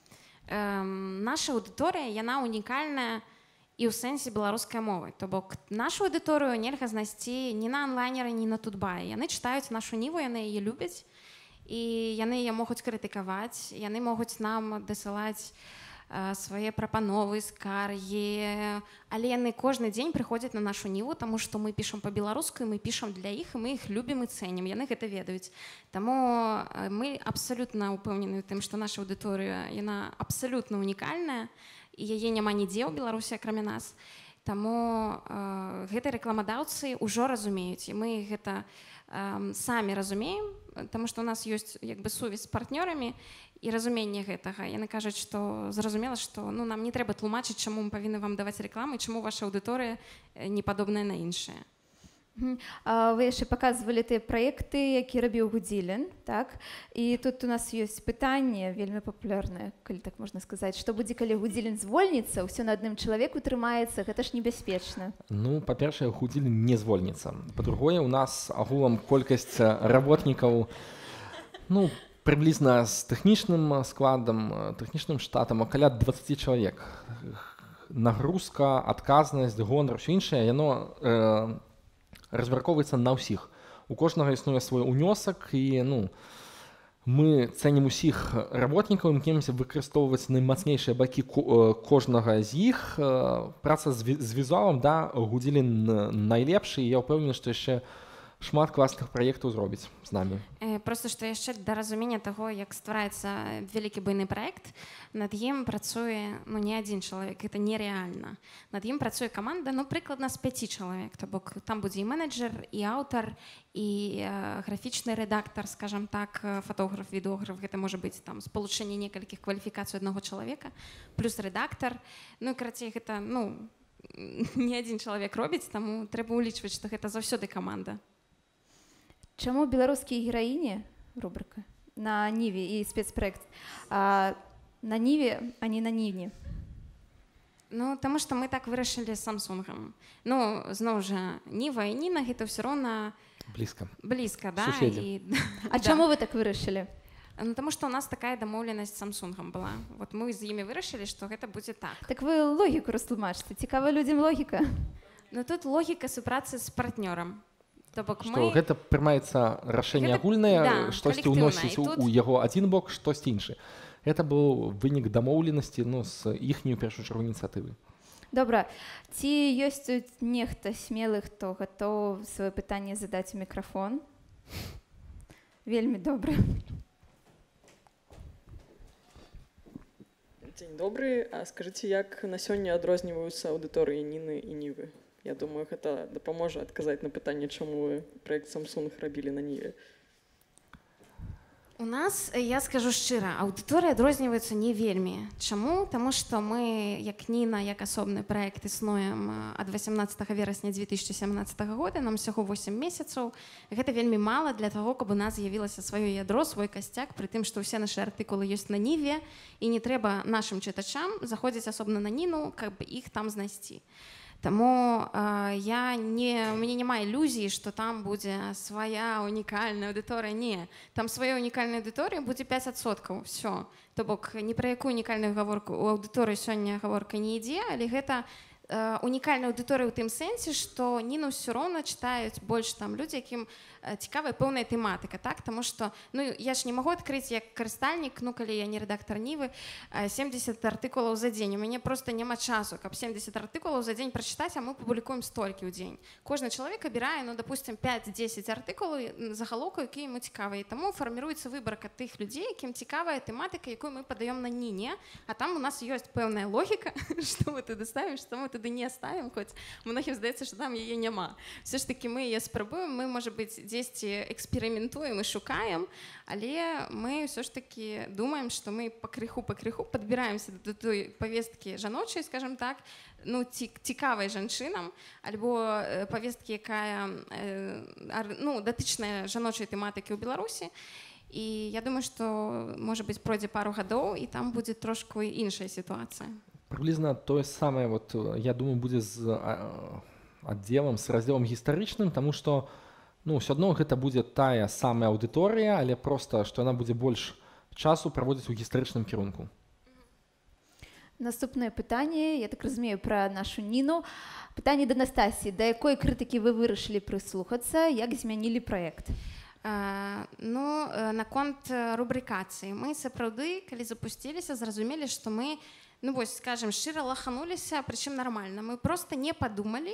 Наша аўдыторыя, яна унікальная і ў сэнсе беларускай мовы. То бок нашу аўдыторыю нельга знайсці ні на онлайнеры, ні на Тутбае. Яны чытаюць нашу ніву, яны яе любяць, і яны яе могуць крытыкаваць, яны могуць нам дасылаць свае прапановы, скаргі, але яны кожны дзень прыходзяць на нашу ніву, таму што мы пішам па-беларуску, мы пішам для іх, і мы іх любім і цэнім, яны гэта ведаюць. Таму мы абсалютна ўпэўнены ў тым, што наша аўдыторыя, яна абсалютна унікальная, і яе няма нідзе ў Беларусі, акрамя нас. Таму гэтыя рэкламадаўцы ўжо разумеюць, і мы гэта самі разумеем, таму што ў нас ёсць як бы сувязь з партнёрамі, і разуменне гэтага. Яны кажуць, што зразумела, што ну, нам не трэба тлумачыць, чаму мы павінны вам даваць рэкламу і чаму ваша аўдыторыя не падобная на іншыя. Вы яшчэ паказвалі тыя праекты, які рабіў Гудзілін, так? І тут у нас ёсць пытанне вельмі папулярнае, калі так можна сказаць, што будзе, калі Гудзілін звольніцца, ўсё на адным чалавеку трымаецца, гэта ж небяспечна. Ну, па-першае, Гудзілін не звольніцца. Па-другое, у нас агулам колькасць работнікаў, ну, приблизно з тэхнічным складам, тэхнічным штатам, каля 20 чалавек. Нагрузка, адказнасць, гонар, ўсё іншае, яно размяркоўваецца на ўсіх. У кожнага існуе свой унёсак, і ну, мы цэнім усіх работнікаў, імкнемся выкарыстоўваць наймацнейшыя бакі кожнага з іх. Праца з візуалам, да, Гудзілін найлепшы, і я ўпэўнены, што яшчэ шмат класных праектаў зробіць з намі. Просто што яшчэ да разумення таго, як ствараецца вялікі буйны праект, над ім працуе ну, не адзін чалавек, гэта нерэальна. Над ім працуе каманда, ну, прыкладна з 5 чалавек. То бок там будзе і менеджер, і аўтар, і графічны рэдактар, скажам так, фотограф, відэограф, гэта можа быць там спалучэнне некалькіх кваліфікацый аднаго чалавека, плюс рэдактар. Ну, карацей, гэта, ну, не адзін чалавек робіць, таму трэба ўлічваць, што гэта заўсёды каманда. Чаму беларускія гераіні, рубрика, на Ніве і спецпраект, на Ніве, а не на Нівні? Ну, таму што мы так вырашылі з Самсунгам. Ну, зноў жа, Ніва і Ніна, гэта ўсё роўна... Блізка, да? Суседзі. А чаму вы так вырашылі? Ну, таму што ў нас такая дамоўленасць з Самсунгам была. Вот мы з імі вырашылі, што гэта будзе так. Так вы логіку растлумачце. Цікава людзям логіка. Ну, тут логіка супрацы з партнёрам. Што гэта прымаецца рашэнне агульнае, штосьці ўносіць у яго адзін бок, штосьці іншы. Гэта быў вынік дамоўленасці, ну, з іхняй, у першую чаргу, ініцыятывы. Добра. Ці ёсць тут нехта смелы, хто гатоў сваё пытанне задаць у мікрафон? Вельмі добра. Дзень добры. А скажыце, як на сёння адрозніваюцца аўдыторыі Ніны і Нівы? Я думаю, гэта дапаможа адказаць на пытанне, чаму вы праект Samsung рабілі на Ніве. У нас, я скажу шчыра, аўдыторыя адрозніваецца не вельмі. Чаму? Таму што мы, як Ніна, як асобны праект існуем ад 18 верасня 2017 года, нам усяго 8 месяцаў. Гэта вельмі мала для таго, каб у нас з'явілася сваё ядро, свой касцяк, пры тым, што ўсе нашы артыкулы ёсць на Ніве, і не трэба нашым чытачам заходзіць асобна на Ніну, каб іх там знайсці. Таму у мяне няма ілюзіі, што там будзе свая унікальная аўдыторыя. Не, там свая унікальная аўдыторыя будзе 5%. Всё. То бок, ні пра якую унікальную гаворку ў аўдыторыі сёння гаворка не ідзе, але гэта унікальная аўдыторыя ў тым сэнсе, што Ніну ўсё роўна чытаюць больш там людзі, якім цікавая пэўная тэматыка, так? Таму што, ну, я ж не магу адкрыць як карыстальнік, ну, калі я не рэдактар Нівы, 70 артыкулаў за дзень. У мяне проста няма часу, каб 70 артыкулаў за дзень прачытаць, а мы публікуем столькі ў дзень. Кожны чалавек абірае, ну, допустим, 5-10 артыкулаў загалоўкаў, якія яму цікавыя. І таму фарміруецца выбарка тых людзей, якім цікавая тэматыка, якую мы падаём на Ніне, а там у нас ёсць пэўная логіка, што мы туды ставім, што мы туды не ставім, хоць многім здаецца, што там яе няма. Все ж такі мы яе спрабуем, мы, можа быць, дзесьці эксперыментуем і шукаем, але мы ўсё ж такі думаем, што мы пакрыху падбіраемся да той павесткі жаночай, скажем так, ну, цікавай жанчынам, альбо павесткі, якая ну, датычная жаночай тэматыкі ў Беларусі. І я думаю, што, можа быць, пройдзе пару гадоў, і там будзе трошку іншая сітуацыя. Приблизно то самое, вот, я думаю, будет с отделом, с разделом гістарычным, тому что, ну, все одно гэта будет тая самая аудитория, але просто, что она будет больше часу проводить у гістарычным кірунку. Наступное пытанне, я так разумею, про нашу Ніну. Пытанне да Настасі. Да якой крытыкі вы вырашылі прыслухацца, як змянілі праект? Ну, наконт рубрикацыі. Мы сапраўды, калі запусціліся, зразумелі, што мы, ну, вось, скажем, шчыра лахануліся, прычым нармальна. Мы просто не падумалі,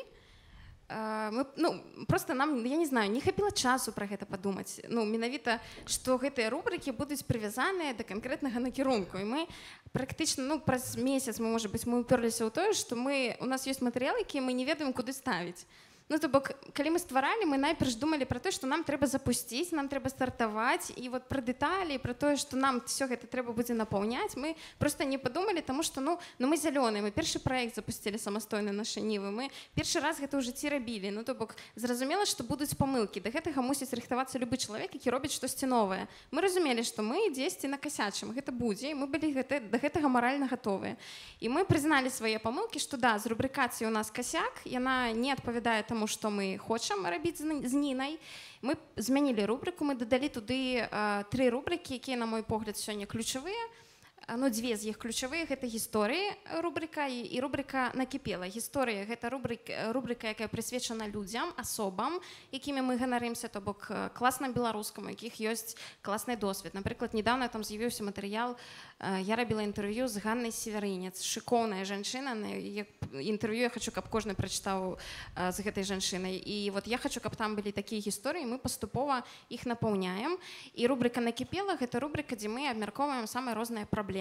ну, просто нам, я не знаю, не хапіла часу пра гэта падумаць. Ну, менавіта, што гэтыя рубрыкі будуць прывязаныя да канкрэтнага накірунку. І мы практычна, ну, праз месяц, можа быць, мы ўперліся ў тое, што у нас ёсць матэрыялы, якія мы не ведаем, куды ставіць. Ну, то бок, калі мы стваралі, мы найперш думалі пра тое, што нам трэба запусціць, нам трэба стартаваць, і вот пра дэталі, пра тое, што нам все гэта трэба будзе напаўняць, мы просто не падумалі, таму што, ну мы зялёныя, мы першы праект запусцілі самастойна нашы Нівы, мы першы раз гэта ў жыцці рабілі, ну, то бок, зразумела, што будуць памылкі, да гэтага мусіць рыхтавацца любы чалавек, які робіць штосьці новае. Мы разумелі, што мы дзесьці накасячым, гэта будзе, і мы былі да гэтага маральна гатовыя. І мы прызналі свае памылкі, што да, з рубрыкацыі у нас касяк, яна не адпавядае таму, што мы хочам рабіць з Нінай. Мы змянілі рубрыку, мы дадалі туды 3 рубрыкі, якія, на мой погляд, сёння ключавыя. Ну, 2 з іх ключавыя, гэта гісторыі рубрыка і рубрыка «Накіпела». Гісторыя – гэта рубрыка, якая прысвечана людзям, асобам, якімі мы ганарымся, то бок класным беларускам, у якіх ёсць класны досвед. Напрыклад, недавно там з'явіўся матэрыял, я рабіла інтэрв'ю з Ганнай Северынец, шыкоўная жанчына, інтэрв'ю я хочу, каб кожны прачытаў з гэтай жанчынай. І вот я хочу, каб там былі такія гісторыі, мы паступова іх напаўняем. І рубрыка «Накіпела» – гэта рубрыка, дзе мы абмяркоўваем самыя розныя праблемы,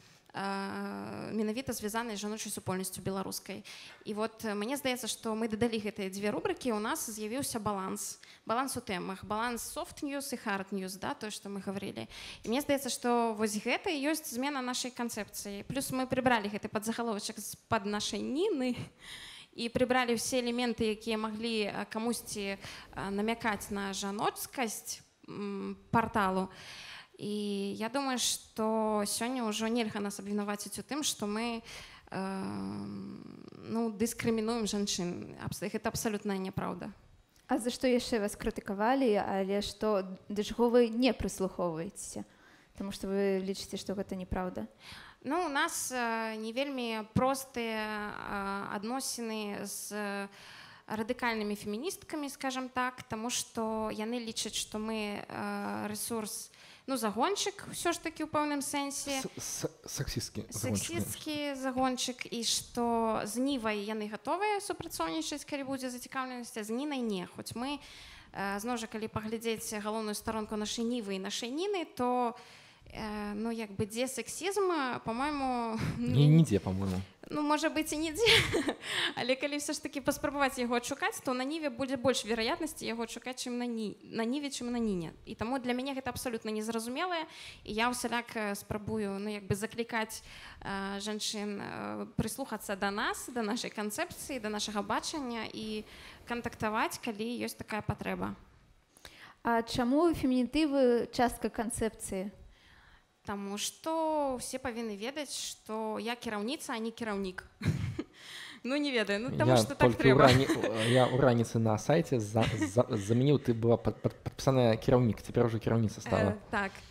менавіта звязаныя з жаночай супольнасцю беларускай. І вот мне здаецца, што мы дадалі гэтыя 2 рубрыкі, у нас з'явіўся баланс у тэмах, баланс soft news і hard news, да, тое, што мы гаварылі. І мне здаецца, што вось гэта і ёсць змена нашай канцэпцыі. Плюс мы прыбралі гэты падзагаловачак з-пад нашай Ніны і прыбралі ўсе элементы, якія маглі камусьці намякаць на жаноцкасць парталу. І я думаю, што сёння ўжо нельга нас абвінаваціць у тым, што мы дыскрымінуем жанчын. Гэта абсалютная няпраўда. А за што яшчэ вас крытыкавалі, але што да чаго вы не прыслухоўваецеся? Таму што вы лічыце, што гэта неправда? Ну, у нас не вельмі простыя адносіны з радыкальнымі феміністкамі, скажам так, таму што яны лічаць, што мы рэсурс, ну, загончык, ўсё ж такі ў пэўным сэнсе. Сексістскі загончык, і што з Нівай яны гатовыя супрацоўнічаць, калі будзе зацікаўленасць, а з Нінай не. Хоць мы, зноў жа, калі паглядзець галоўную старонку нашай Нівы і нашай Ніны, то, ну, як бы, дзе сексізм, па-мойму... Нідзе, па-мойму. Ну, можа быць, і нідзе. Але калі все ж такі паспрабаваць яго адшукаць, то на Ніве будзе больш вераятнасці яго адшукаць, чым на Ніве, чым на Ніне. І таму для мяне гэта абсалютна незразумелае. І я ўсяляк спрабую, ну, як бы заклікаць жанчын прыслухацца да нас, да нашай канцэпцыі, да нашага бачання і кантактаваць, калі ёсць такая патрэба. А чаму фемінітывы частка канцэпцыі? Таму што ўсе павінны ведаць, што я кіраўніца, а не кіраўнік. Ну, не ведаю, ну, таму што так трэба. Я ў раніцы на сайце замяніў, ты была падпісаная кіраўнік, цяпер ужо кіраўніца стала. Так.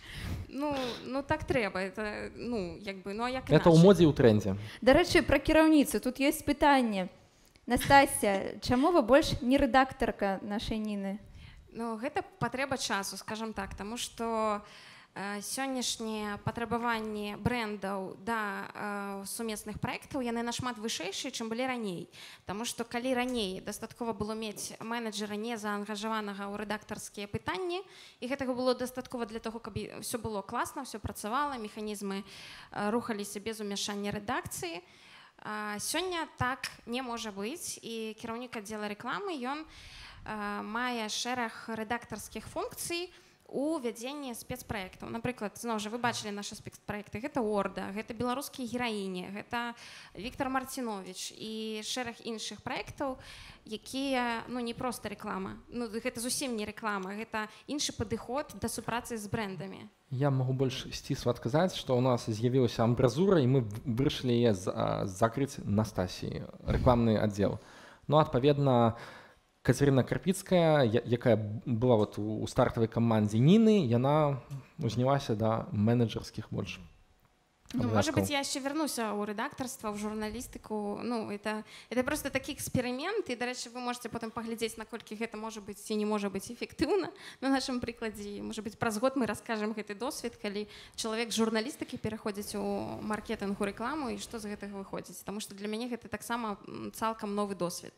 Ну так трэба. Это, ну, якби, ну а як Это у іначай? моде и у тренде. До речі, про кіраўніцу. Тут ёсць пытанне. Настасья, чаму вы больш не рэдактарка нашай Ніны? Ну, гэта патрэба часу, скажем так, таму што сённяшнія патрабаванні брэндаў да сумесных праектаў яны нашмат вышэйшыя, чым былі раней. Таму што калі раней дастаткова было мець менеджера не заангажаванага ў рэдактарскія пытанні, і гэтага было дастаткова для того, каб ўсё было класна, ўсё працавала, механізмы рухаліся без умяшання рэдакцыі. Сёння так не можа быць, і кіраўнік аддзела рэкламы, ён мае шэраг рэдактарскіх функцый у вядзенні спецпраектаў. Напрыклад, зноў жа, вы бачылі нашы спецпраекты. Гэта Орда, гэта беларускія гераіні, гэта Віктор Марціновіч і шэраг іншых праектаў, якія, ну, не проста рэклама. Ну, гэта зусім не рэклама, гэта іншы падыход да супрацы з брэндамі. Я могу больше стисло отказать, что у нас з'явилась амбразура, и мы вырашили ее закрыть Настасіі, рекламный отдел. Ну, адпаведна, Катерина Карпіцкая, якая была вот у стартовой команде Ніны, яна узнялася до менеджерских больше. Ну, может быть, я еще вернуся у редакторства, в журналистику. Ну, это просто такий эксперимент, и, до речі, вы можете потом поглядеть, наколькі гэта может быть и не может быть эффективно на нашем прикладе. Может быть, праз год мы расскажем гэты досвед, калі человек з журналістыкі пераходзіць у маркетинг, у рекламу, и что за гэтага выходзіць. Потому что для мяне гэта таксама цалкам новый досвед.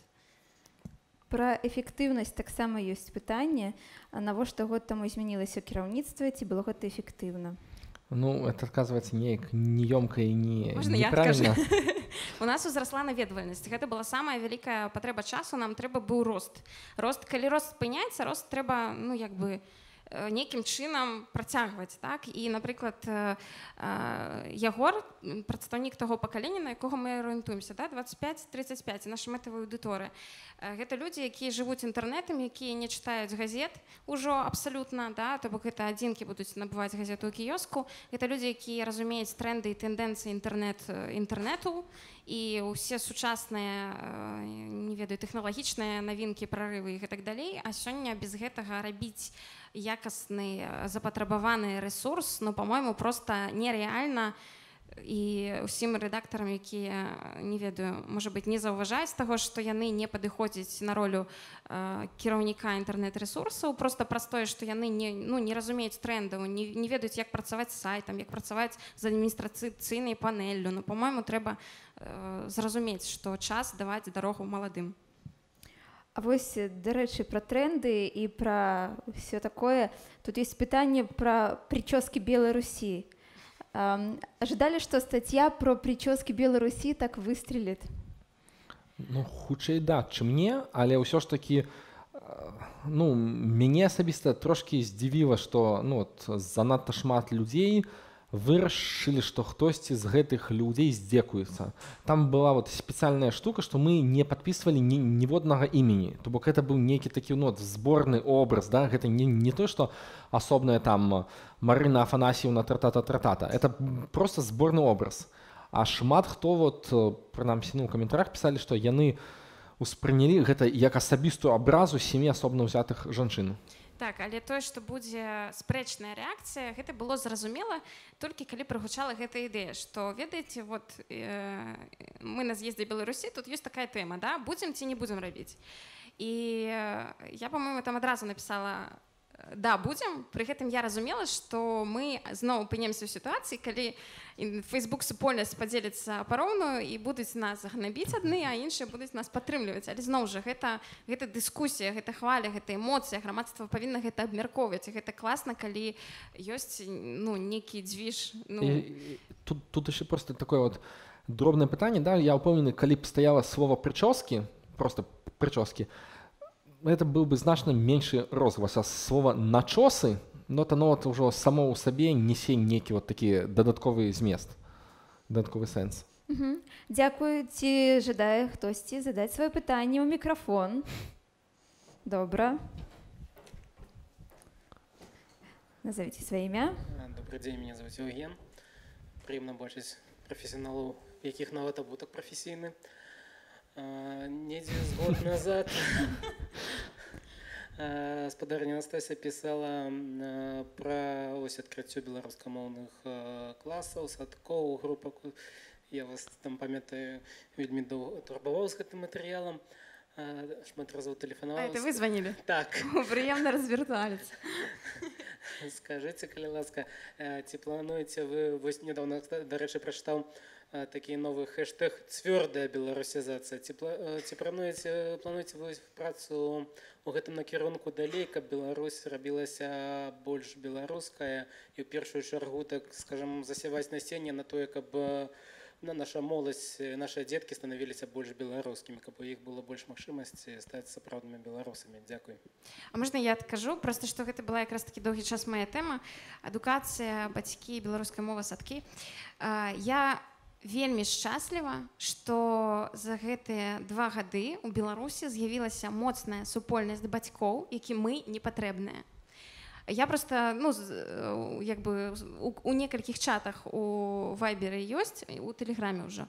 Пра эфектыўнасць таксама ёсць пытанне, а навошта год таму змянілася кіраўніцтва, ці было гэта эфектыўна? Ну, это, оказывается, неёмко и неправильно. У нас узросла наведвальнасць. Гэта была самая вялікая патрэба часу, нам трэба быў рост. Калі рост спыняецца, рост трэба, ну, як бы, нейкім чынам працягваць, так? І, напрыклад, Ягор, прадстаўнік таго пакалення, на якога мы арыентуемся, да? 25-35, наша мэтавая аўдыторыя. Гэта людзі, якія жывуць інтэрнэтам, якія не чытаюць газет ужо абсалютна, да? То бок гэта адзінкі будуць набываць газету ў кіёску. Гэта людзі, якія разумеюць тренды і тэндэнцыі інтэрнэту, і ўсе сучасныя, не ведаю, тэхналагічныя навінкі, прарывы і гэтак далей. А сёння без гэтага рабіць якасны запатрабаваны рэсурс, ну, па-мойму, проста нерэальна. І ўсім рэдактарам, якія, не ведаю, можа быць, не заўважаюць таго, што яны не падыходзяць на ролю кіраўніка інтэрнэт-рэсурсаў, проста праз тое, што яны не разумеюць трендаў, не ведаюць, як працаваць з сайтам, як працаваць з адміністрацыйнай панеллю. Ну, па-мойму, трэба зразумець, што час даваць дарогу маладым. А вось, дарэчы, пра тренды і пра ўсё такое. Тут ёсць пытанне пра прически Беларусі. Ожидали, что статья про прически Беларуси так выстрелит? Ну, хутчэй да, чым не, але ўсё ж такі, ну, мяне асабіста трошкі здзівіла, што, ну, вот, занадта шмат людзей вырашылі, што хтосьці з гэтых людзей здзекуецца. Там была вот спецыяльная штука, што мы не падпісвалі ніводнага імені. То бок гэта быў нейкі такі, ну, зборны образ, да? Гэта не то, што асобная там Марына Афанасьевна тра-та-та-тра-та. Это просто зборны образ. А шмат хто, вот, прынамсі, ну, у каментарах пісалі, што яны успрынялі гэта як асабістую абразу 7 асобна ўзятых жанчын. Так, але тое, што будзе спрэчная рэакцыя, гэта было зразумела толькі калі прагучала гэта ідэя, што, ведаеце, вот мы на з'ездзе Беларусі, тут ёсць такая тэма, да? Будзем ці не будзем рабіць. І я, па-моему, там адразу напісала: да, будзем. Пры гэтым я разумела, што мы зноў апынемся ў сітуацыі, калі Facebook супольнасць падзеліцца пароўну і будуць нас гнабіць адны, а іншыя будуць нас падтрымліваць. Але зноў жа, гэта дыскусія, гэта хваля, гэта эмоцыя, грамадства павінна гэта абмяркоўваць. І гэта класна, калі ёсць, ну, нейкі дзвіж. Ну. Тут еще просто такое вот дробное пытанне, да? Я упэўнены, калі б стаяло слово прически, просто прически, это был бы значно меньше розголос, а слово начосы, но оно вот уже само у сабе несе нейкі вот такі дадатковы змест, дадатковы сэнс. Дзякую. Ці жадае хтосьці задаць сваё пытанне ў мікрафон? Добра. Назовите свое имя. Добрый день, меня зовут Евген. Приемно большасць профессионалов, якіх нават абутак професійны. Недзе з год назад Спадарня Настасія пісала пра ось адкрыццё беларускамоўных класаў, садкоў, групак. Я вас там памятаю, вельмі турбаваў з гэтым матэрыялам. Шмат разоў тэлефанаваў. Это вы звонили? Так. Приемно развертались. Скажите, калі ласка, ці плануеце вы, вось недавно, до рэчы, прачытаў такі новы хэштэг «Цвёрдая беларусізацыя». Ці плануеце вы працу у гэтым накірунку далей, каб Беларусь рабілася больш беларуская і ў першую чаргу, так скажем, засяваць насенне на тое, каб наша моладзь, наши дзеткі становіліся больш беларускімі, каб у іх было больш магчымасці стаць сапраўднымі беларусамі. Дзякуй. А можна я адкажу? Просто што гэта была якраз такі доўгі час моя тэма. Адукацыя, бацькі, беларуская мова, садкі. Я вельмі шчасліва, што за гэтыя 2 гады ў Беларусі з'явілася моцная супольнасць бацькоў, які мы не патрэбныя. Я просто, як бы у некалькіх чатах у Вайберы ёсць, у Тэлеграме ўжо,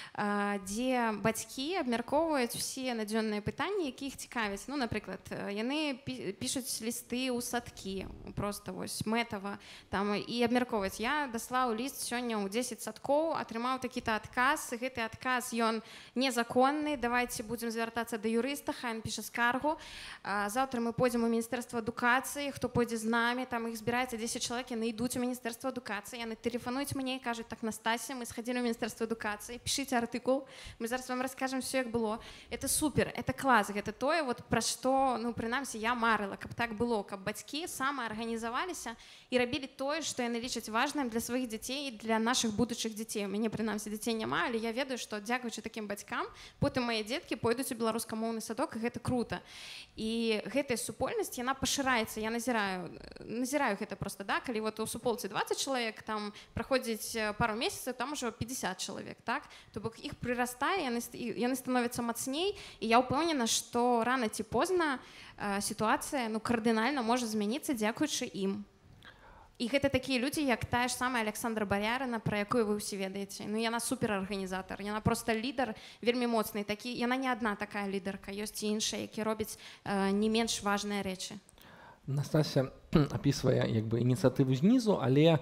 дзе бацькі абмяркоўваюць усе надзённыя пытанні, які іх цікавяць. Ну, напрыклад, яны пішуць лісты ў садкі, просто вось мэтава, там, і абмяркоўваюць. Я даслаў ліст сёння ў 10 садкоў, атрымаў такі-то адказ, і гэты адказ, ён незаконны, давайте будзем звяртацца да юрыста, хай ён піша скаргу. Заўтра мы пойдзем у Міністэрства адукацыі, хто пойдзе з нами, там іх збіраецца 10 чалавек, яны ідуць у Міністэрства адукацыі, яны тэлефануюць мне і кажуць: так, Настасія, мы схадзілі ў Міністэрства адукацыі, пішыце артыкул, мы зараз вам раскажам все, як было. Это супер, это клас, гэта тое, вот пра што, ну, прынамсі, я марыла, каб так было, каб бацькі самаарганізаваліся і рабілі тое, што яны лічаць важным для сваіх дзяцей і для нашых будучых дзяцей. У мяне, прынамсі, дзяцей няма, але я ведаю, што дзякуючы такім бацькам потым мае дзеткі пойдуць у беларускамоўны садок, і гэта крута. І гэтая супольнасць, яна пашыраецца, я назіраю гэта просто, да, калі вот у суполцы 20 чалавек, там праходзіць пару месяцаў, там ужо 50 чалавек, так? То бок іх прырастае, яны становяцца мацней, і я ўпэўнена, што рана ці позна сітуацыя, ну, кардынальна можа змяніцца дзякуючы ім. І гэта такія людзі, як тая ж самая Александра Барярына, пра якую вы ўсе ведаеце. Ну, яна суперарганізатар, яна просто лідар вельмі моцны. Яна не адна такая лідарка, ёсць і іншыя, які робяць не менш важныя рэчы. Настасія апісвае як бы ініцыятыву знізу, але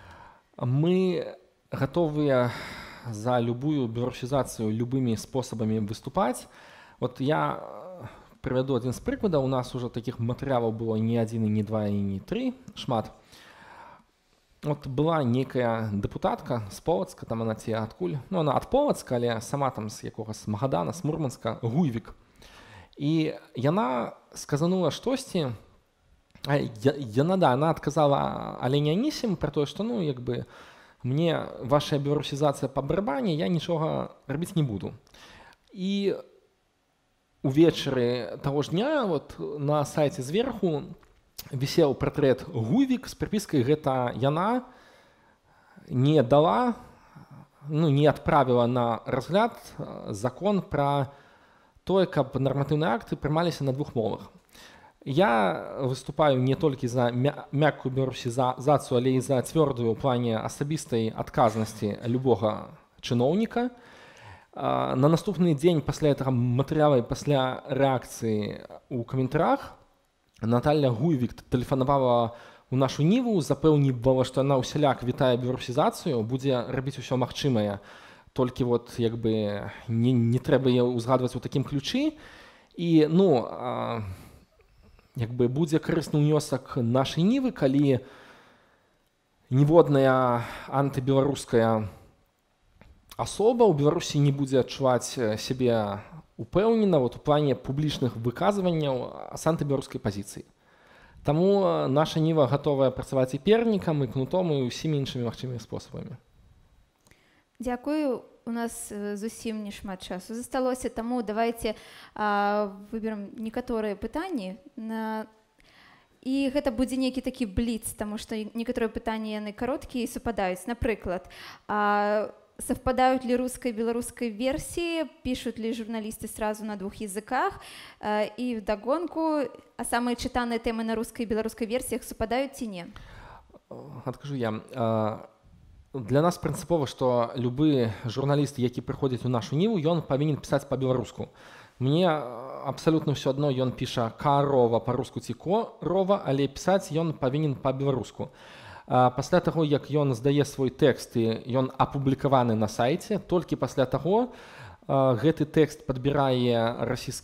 мы гатовыя за любую беларусізацыю любымі спосабамі выступаць. Вот я прывяду адзін з прыкладаў. У нас уже такіх матэрыялаў было не адзін, і не два, і не тры, шмат. Вот была некая дэпутатка з Полацка, там она ці адкуль, ну, она ад Полацка, але сама там з якога, з Магадана, з Мурманска, Гуйвік. І яна сказанула штосьці, она адказала Алене Анісім пра тое, што, ну, як бы, мне ваша беларусізацыя па барабане, я нічога рабіць не буду. І увечары таго ж дня вот на сайце зверху вісеў партрэт Гуйвік з прыпіскай: гэта яна не дала, ну, не адправіла на разгляд закон пра тое, каб нарматыўныя акты прымаліся на 2 мовах. Я выступаю не толькі за мяккую беларусізацыю, але і за цвёрдую ў плане асабістай адказнасці любога чыноўніка. На наступны дзень пасля гэтага матэрыяла і пасля рэакцыі ў каментарах Наталья Гуйвік тэлефанавала ў нашу ніву, запэўнівала, што яна ўсяляк вітае беларусізацыю, будзе рабіць усё магчымае, толькі вот як бы не трэба яе ўзгадваць у такім ключы. І, ну, як бы будзе карысны ўнёсак нашай нівы, калі ніводная антыбеларуская асоба ў Беларусі не будзе адчуваць сябе упэўнена вот у плане публічных выказванняў з антыбеларускай пазіцыі. Таму наша ніва гатовая працаваць і пернікам, і кнутом, і ўсімі іншымі магчымымі спосабамі. Дзякую. У нас зусім не шмат часу засталося, таму давайте выберам некаторыя пытанні. І гэта будзе нейкі такі бліц, таму што некаторыя пытанні яны кароткія і супадаюць. Напрыклад, совпадают ли русская и белорусская версии, пишут ли журналисты сразу на 2 языках, и вдогонку, а самые читанные темы на русской и белорусской версиях совпадают ці не? Адкажу я. Для нас прынцыпова, што любы журналіст, які прыходзіць у нашу ніву, ён павінен пісаць па-беларуску. Мне абсалютна ўсё адно, ён піша «карова» па-руску ці «корова», але пісаць ён павінен па-беларуску. Пасля таго, як ён здае свой тэкст і ён апублікаваны на сайце, толькі пасля таго гэты тэкст падбірае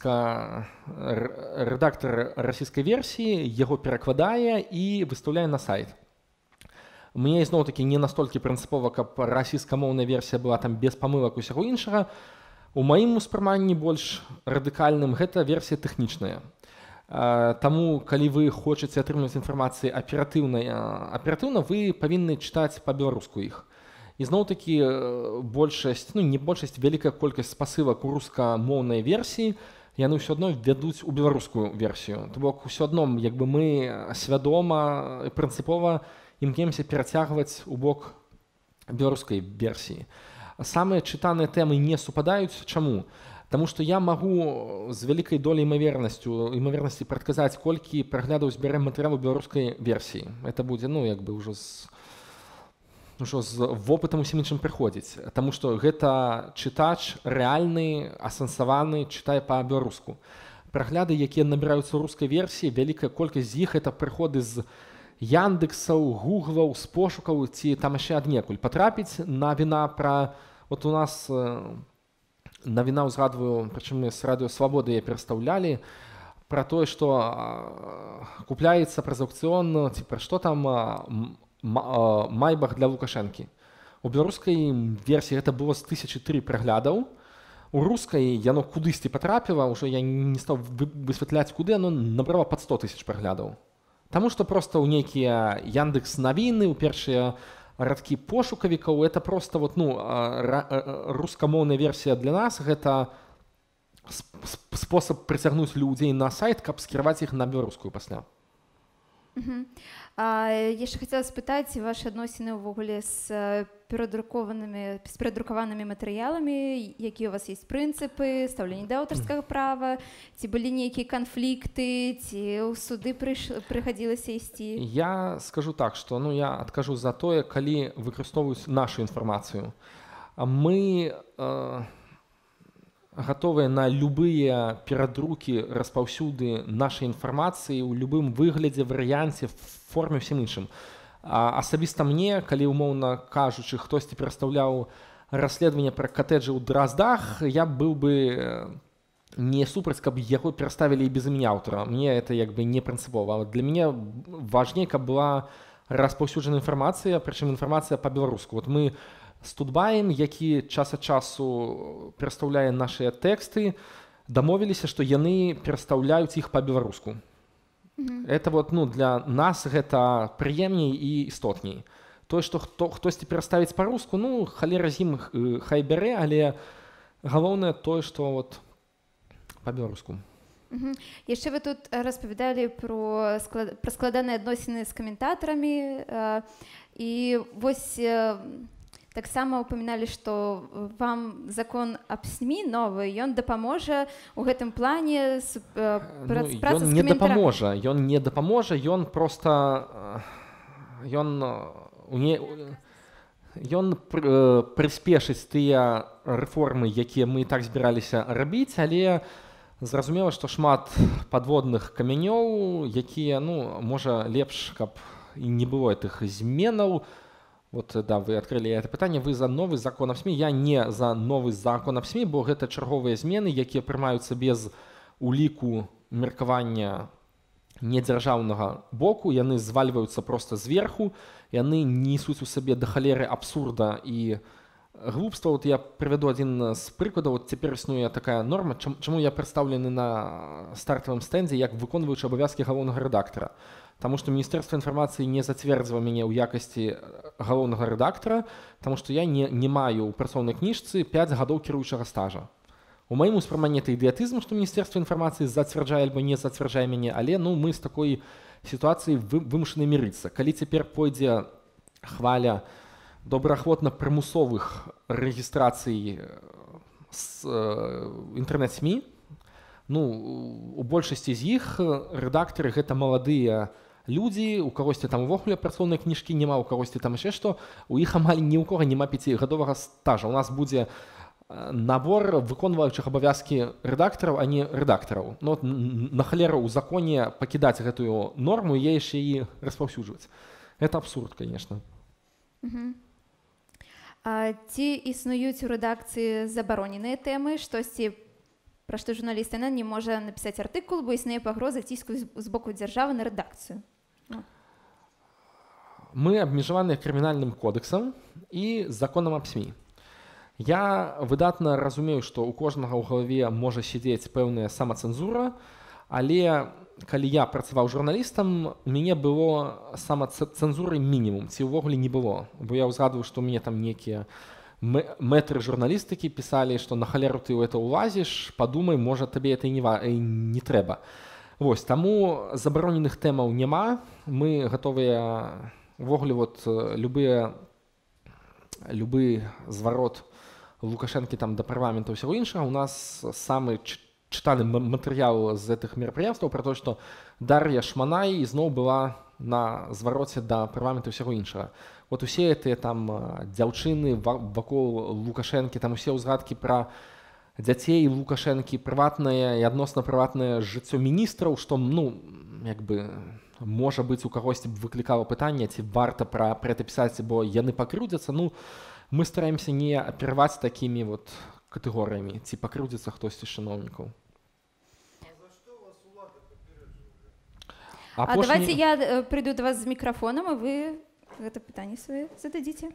рэдактар расійскай версіі, яго перакладае і выстаўляе на сайт. Мне ізноў-такі не настолькі прынцыпова, каб расійскамоўная версія была там без памылак усяго іншага. У маім успрыманні больш радыкальным гэта версія тэхнічная. Таму, калі вы хочаце атрымліваць інфармацыі аператыўна, вы павінны чытаць па-беларуску іх. І зноў-такі большасць, не большасць, вялікая колькасць спасылак у рускамоўнай версіі, яны ўсё адно вядуць у беларускую версію. То бок усё адно, як бы мы свядома і прынцыпова імкнемся перацягваць у бок беларускай версіі. Самыя чытаныя тэмы не супадаюць. Чаму? Таму што я магу з вялікай доляй імавернасці прадказаць, колькі праглядаў збярэм матэрыялу беларускай версіі. Это будзе, як бы ўжо з вопытам усім іншым прыходзіць. Таму што гэта чытач рэальны, асэнсаваны, чытае па-беларуску. Прагляды, якія набіраюцца ў рускай версіі, вялікая колькасць з іх это прыходы з Яндексаў, Гуглаў, з пошукаў ці там яшчэ аднекуль. Патрапіць навіна пра... От у нас навіна ўзгадваю, прычым з радыё «Свабода» я перастаўлялі, пра тое, што купляецца праз аўкцыён, ці пра што там майбах для Лукашэнкі. У беларускай версіі гэта было з 1003 праглядаў. У рускай яно кудысьці патрапіла, ўжо я не стаў высвятляць, куды яно набрала пад 100 000 праглядаў. Таму што проста ў нейкія Яндекс навіны, у першыя радкі пошукавікаў, это проста рускамоўная версія для нас, гэта спосаб прыцягнуць людзей на сайт, каб скіраваць іх на беларускую пасля. Яшчэ хацела спытаць вашы адносіны ўвогуле з перадрукаванымі матэрыяламі, якія у вас ёсць прынцыпы, стаўленне да аўтарскага права, ці былі нейкія канфлікты, ці ў суды прыхадзілася ісці? Я скажу так, што я адкажу за тое, калі выкарыстоўваюць нашу інфармацыю. Мы гатовыя на любыя перадрукі, распаўсюды нашай інфармацыі ў любым выглядзе, варыянце, форме, ўсім іншым. Асабіста мне, калі умоўна кажучы, хтосьці перастаўляў расследаванне пра катэджы ў Драздах, я быў бы не супраць, каб яго пераставілі і без імені аўтара. Мне это як бы не прынцыпова. Для мяне важней, каб была распаўсюджана інфармацыя, прычым інфармацыя па-беларуску. Вот мы з Тутбаем, які час ад часу перастаўляе нашыя тэксты, дамовіліся, што яны перастаўляюць іх па-беларуску. Это для нас гэта прыемней і істотней. Тое, што хтосьці пераставіць па-руску, халера з ім хай бярэ, але галоўнае тое, што па-беларуску. Яшчэ вы тут распавядалі пра складаныя адносіны з каментатарамі, і вось таксама ўпаміналі, што вам закон аб СМІ новы, ён дапаможа ў гэтым плане працы з каментарамі? Ён не дапаможа, ён проста прыспешыць тыя рэформы, якія мы так збіраліся рабіць, але зразумела, што шмат падводных камянёў, якія, можа, лепш, каб і не было тых зменаў. Вы адкрылі это пытанне, вы за новы закон аб СМІ. Я не за новы закон аб СМІ, бо гэта чарговыя змены, якія прымаюцца без уліку меркавання недзяржаўнага боку, яны звальваюцца проста зверху, яны несуць у сабе да халеры абсурда і глупства. Я прывяду адзін з прыкладаў. Цяпер існуе такая норма, чаму я прадстаўлены на стартавым стэндзе як выконваючы абавязкі галоўнага рэдактара. Таму што Міністэрства інфармацыі не зацвердзіла мяне ў якасці галоўнага рэдактара, таму што я не маю ў працоўнай кніжцы 5 гадоў кіруючага стажа. У маім успрыманні это ідыятызм, што Міністэрства інфармацыі зацвярджае альбо не зацвярджае мяне, але мы з такой сітуацыяй вымушаны мірыцца. Калі цяпер пойдзе хваля добраахвотна прымусовых рэгістрацый інтэрнэт-СМІ, у большасці з іх рэдактары гэта маладыя людзі, у кагосьці там увогуле працоўнай кніжкі няма, у кагосьці там яшчэ што, у іх амаль ні ў кога няма 5-гадовага стажа. У нас будзе набор выконваючых абавязкі рэдактараў, а не рэдактараў. Ну, на халеру ў законе пакідаць гэтую норму і яшчэ і распаўсюджваць. Это абсурд, конечно. Ці існуюць у рэдакцыі забароненыя тэмы, штосьці, пра што журналіст не можа напісаць артыкул, бо існуе пагроза ціску з боку дзяржавы на рэдакцыю? Мы абмежаваныя крымінальным кодексам і законам аб СМІ. Я выдатна разумею, што ў кожнага ў галаве можа сядзець пэўная самацэнзура, але калі я працаваў журналістам, у мяне было самацэнзуры мінімум, ці ўвогуле не было. Бо я ўзгадваю, што ў мяне там некія мэтры журналістыкі пісалі, што на халеру ты ў это ўлазіш, падумай, можа табе это не трэба. Вось, таму забароненых тэмаў няма, мы гатовыя увогуле любы зварот Лукашэнкі там да парламента і ўсяго іншага. У нас самы чытаны матэрыял з гэтых мерапрыемстваў пра тое, што Дар'я Шманай ізноў была на звароце да парламента і ўсяго іншага. Вот усе гэтыя там дзяўчыны вакол Лукашэнкі, там усе ўзгадкі пра дзяцей Лукашэнкі, прыватнае і адносна прыватнае жыццё міністраў, што, можа быць, у кагосьці б выклікала пытанне, ці варта пра гэта пісаць, бо яны пакрыўдзяцца. Мы стараемся не апераваць такімі вот катэгорыямі, ці пакрыўдзіцца хтосьці з чыноўнікаў. Давайте я прыйду до вас з мікрафонам, і вы гэта пытанне свае зададзіце.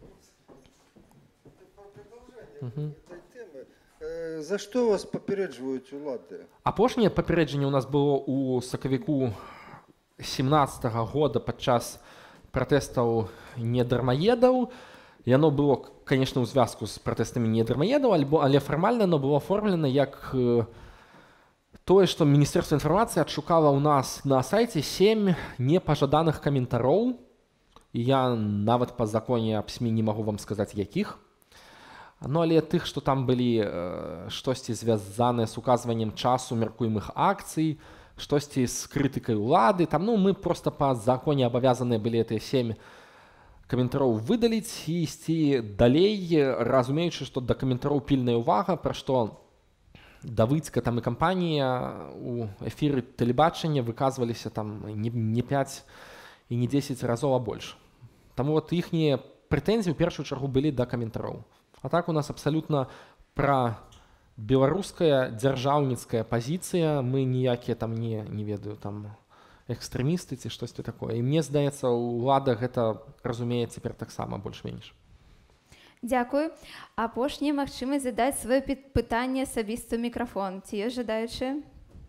За што вас папярэджваюць улады? Апошняе папярэджанне ў нас было ў сакавіку 17-го года падчас пратэстаў недармаедаў. Яно было, конечно, у звязку з пратэстамі недармаедаў, але фармальна оно было аформлена як тое, што Міністэрства інфармацыі адшукала ў нас на сайце 7 непажаданых каментароў. І я нават па законе аб СМІ не магу вам сказаць, якіх. Але тых, што там былі штосьці звязаныя з указваннем часу мяркуемых акцый, штосьці з крытыкай улады. Там, мы проста па законе абавязаныя былі гэтыя 7 каментароў выдаліць і ісці далей, разумеючы, што да каментароў пільная ўвага, пра што Давыдзька там і кампанія у эфіры тэлебачання выказваліся там не 5 і не 10 разоў, а больш. Таму вот іхнія прэтэнзіі ў першую чаргу былі да каментароў. А так у нас абсалютна пра беларуская дзяржаўніцкая пазіцыя, мы ніякія там не ведаю, там экстрэмісты ці штосьці такое. І мне здаецца, улада гэта разумее цяпер таксама больш-менш. Дзякую. Апошняя магчымасць задаць сваё пытанне асабіста ў мікрафон. Ці ёсць жадаючыя?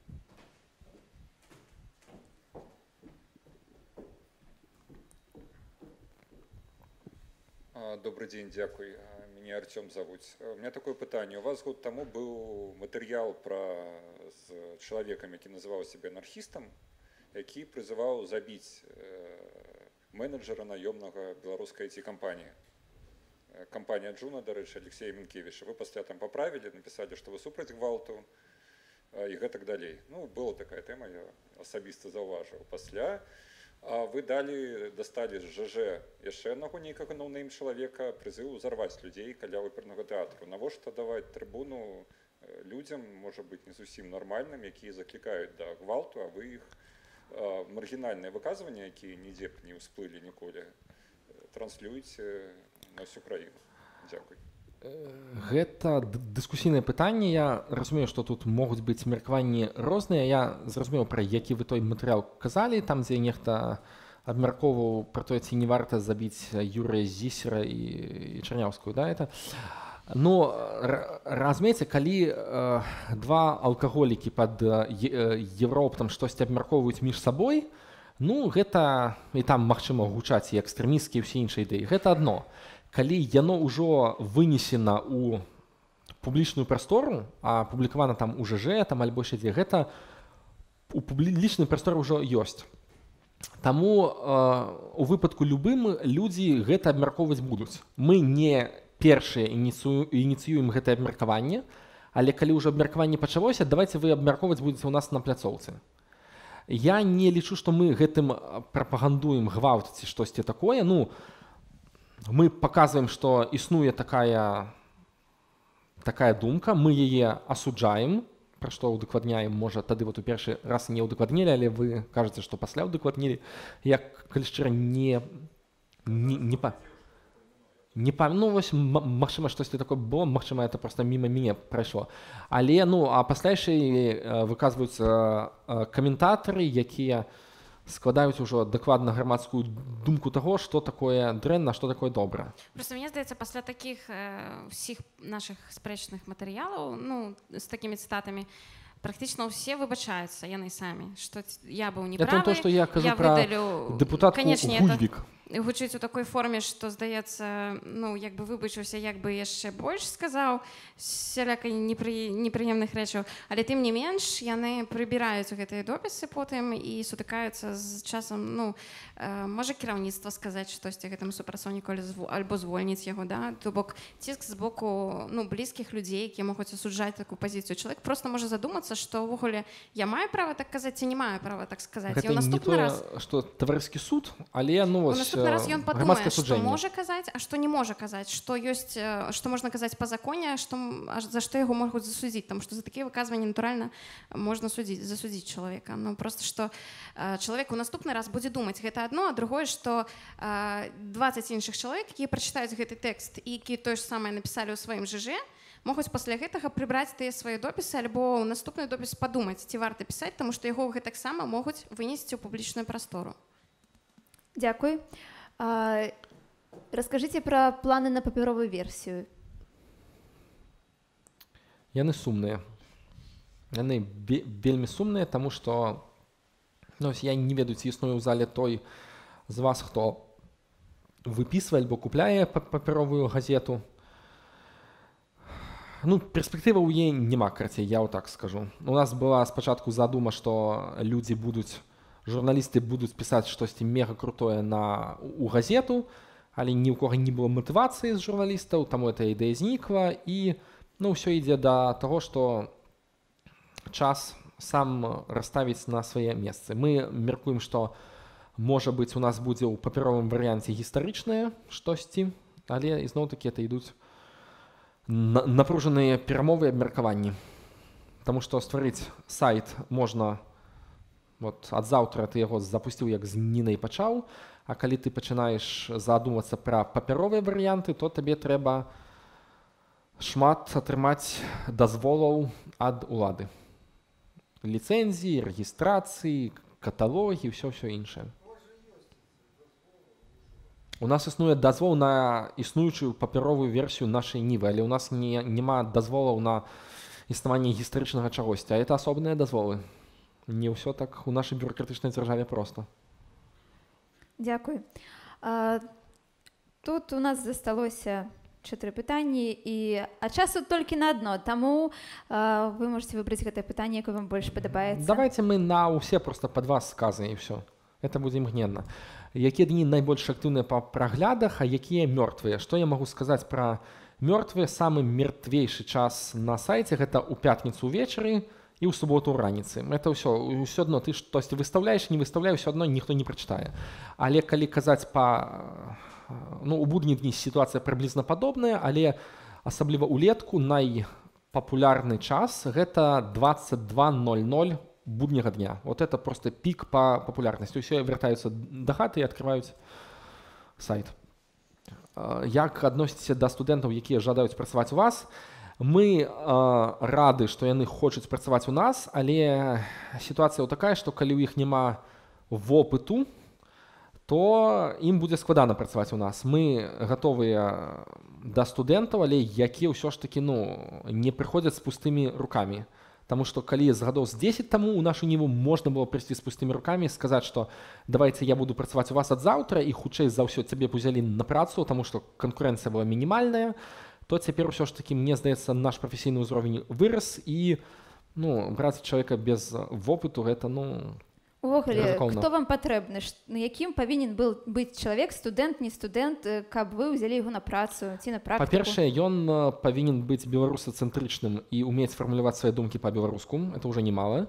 Добрый день, дякуй. Меня Артем зовут. У меня такое пытание. У вас год тому был материал с человеком, который называл себя анархистом, который призывал забить менеджера наемного белорусской IT-компании. Компания Джуна, до речі, Алексея Минкевича. Вы после там поправили, написали, что вы супраць гвалту и гэтак далей. Была такая тема, я особисто зауважил. После вы достали з ЖЖ яшчэ аднаго нейкага ноунейм чалавека, прызыў узарваць людзей каля опернага тэатру. Навошта даваць трыбуну людзям, можа быць, не зусім нармальным, якія заклікаюць да гвалту, а вы іх маргінальныя выказванні, якія нідзе б не ўсплылі ніколі, транслюеце на всю краіну. Дякуй. Гэта дыскусійнае пытанне. Я разумею, што тут могуць быць меркаванні розныя. Я зразумеў, пра які вы той матэрыял казалі, там, дзе нехта абмяркоўваў пра тое, ці не варта забіць Юрыя Зісера і Чарняўскую, да, это. Разумееце, калі два алкаголікі пад Европам штосьці абмяркоўваюць між сабой, гэта, і там, магчыма, гучаць і экстрэмісцкія, і ўсе іншыя ідэі, гэта адно. Калі яно ўжо вынесена ў публічную прастору, а публікавана там у ЖЖ, там альбо яшчэ дзе, гэта у публічнай прасторы ўжо ёсць. Таму у выпадку любым людзі гэта абмяркоўваць будуць. Мы не першыя ініцыюем гэтае абмеркаванне, але калі ўжо абмеркаванне пачалося, давайце вы абмяркоўваць будзеце ў нас на пляцоўцы. Я не лічу, што мы гэтым прапагандуем гвалт ці штосьці такое. Мы паказваем, што існуе такая такая думка, мы яе асуджаем, пра што ўдакладняем, можа, тады вот у першы раз не ўдакладнілі, але вы кажаце, што пасля ўдакладнілі. Я, калі шчыра, ну, вось, магчыма, штосьці такое было, магчыма, это просто міма мяне прайшло. Але, ну, а пасля яшчэ выказваюцца каментатары, якія складаюць ужо дакладна грамадскую думку таго, што такое дрэнна, што такое добра. Просто мне здаецца, пасля такіх ўсіх нашых спрэчных матэрыялаў, ну, з такімі цытатамі, практычна ўсе выбачаюцца яны самі, што я быў неправы, это то, што я кажу пра дэпутатку Гульвік. Гучыць у такой форме, што, здаецца, ну, як бы выбачыўся, як бы яшчэ больш сказаў сялякай непрыемных рэчаў, але тым не менш яны прыбіраюць гэтыя допісы потым і сутыкаюцца з часам, ну, можа кіраўніцтва сказаць штосьці гэтаму супрацоўніку альбо звольніць яго, да? То бок ціск з боку, ну, блізкіх людзей, якія могуць асуджаць такую пазіцыю. Чалавек проста можа задумацца, што ўвогуле я маю права так казаць ці не маю права так сказаць. Гэта не тое, што таварыскі суд, але, ну, вось наступны раз ён падумае, што можа казаць, а што не можа казаць, што ёсць, што можна казаць па законе, за што яго могуць засудзіць, таму што за такія выказванні, натуральна, можна засудзіць чалавека. Ну, проста, што чалавек у наступны раз будзе думаць, гэта адно, а другое, што 20 іншых чалавек, якія прачытаюць гэты тэкст і якія тое ж самае напісалі ў сваім ЖЖ, могуць пасля гэтага прыбраць тыя свае допісы альбо ў наступны допіс падумаць, ці варта пісаць, таму што яго гэтаксама могуць вынесці ў публічную прастору. Дзякуй. Раскажыце пра планы на папяровую версію. Яны сумныя. Яны вельмі сумныя, таму што, ну, я не ведаю, ці існуе ў зале той з вас, хто выпісвае альбо купляе папяровую газету. Ну, перспектыва ў яе няма, карацей, я вот так скажу. У нас была спачатку задума, што людзі будуць, журналісты будуць пісаць штосьці мега крутое у газету, але ні ў кога не было матывацыі з журналістаў, таму эта ідэя знікла, і, ну, ўсё ідзе да таго, што час сам расставіць на свае месцы. Мы меркуем, што, можа быць, у нас будзе ў папяровым варыянце гістарычнае штосьці, але ізноў-такі это ідуць напружаныя перамовы і абмеркаванні. Таму што стварыць сайт можна. Вот ад заўтра ты яго запусціў, як з Нінай пачаў, а калі ты пачынаеш задумвацца пра папяровыя варыянты, то табе трэба шмат атрымаць дазволаў ад улады. Ліцэнзіі, рэгістрацыі, каталогі, ўсё іншае. У нас існуе дазвол на існуючую папяровую версію нашай Нівы, але ў нас няма дазволаў на існаванне гістарычнага чагосьці, а это асобныя дазволы. Не ўсё так у нашай бюрократычнай дзяржаве проста. Дзякуй. Тут у нас засталося 4 пытанні, а часу толькі на адно, таму вы можете выбраць гэтае пытанне, якое вам больш падабаецца. Давайте мы на ўсе проста пад вас сказы, і ўсё. Это будзе імгненна. Якія дні найбольш актыўныя па праглядах, а якія мёртвыя? Што я магу сказаць пра мёртвыя? Самы мертвейшы час на сайце – гэта ў пятніцу ўвечары, і ў суботу ў раніцы. Это ўсё адно, ты штосьці выстаўляеш, не выстаўляеш, ўсё адно ніхто не прачытае. Але калі казаць у будні дні сітуацыя прыблізна падобная, але асабліва ўлетку найпапулярны час гэта 22:00 будняга дня. Вот это просто пік па папулярнасці. Усе вяртаюцца да хаты і адкрываюць сайт. Як адносіцеся да студэнтаў, якія жадаюць працаваць у вас? Мы рады, што яны хочуць працаваць у нас, але сітуацыя такая, што калі ў іх няма вопыту, то ім будзе складана працаваць у нас. Мы гатовыя да студэнтаў, але якія ўсё ж такі не прыходзяць з пустымі рукамі. Таму што калі з гадоў з 10 таму у нашу Ніву можна было прыйсці з пустымі рукамі і сказаць, што давайце я буду працаваць у вас ад заўтра і хутчэй за ўсё цябе б узялі на працу, таму што канкурэнцыя была мінімальная, то цяпер ўсё ж такі, мне здаецца, наш прафесійны ўзровень вырас і браць чалавека без вопыту гэта увогуле, хто вам патрэбны, якім павінен быць чалавек, студэнт, не студэнт, каб вы ўзялі яго на працу ці на практыку? Па-першае, ён павінен быць беларусацэнтрычным і умець фармуляваць свае думкі па-беларуску, это ўжо немало.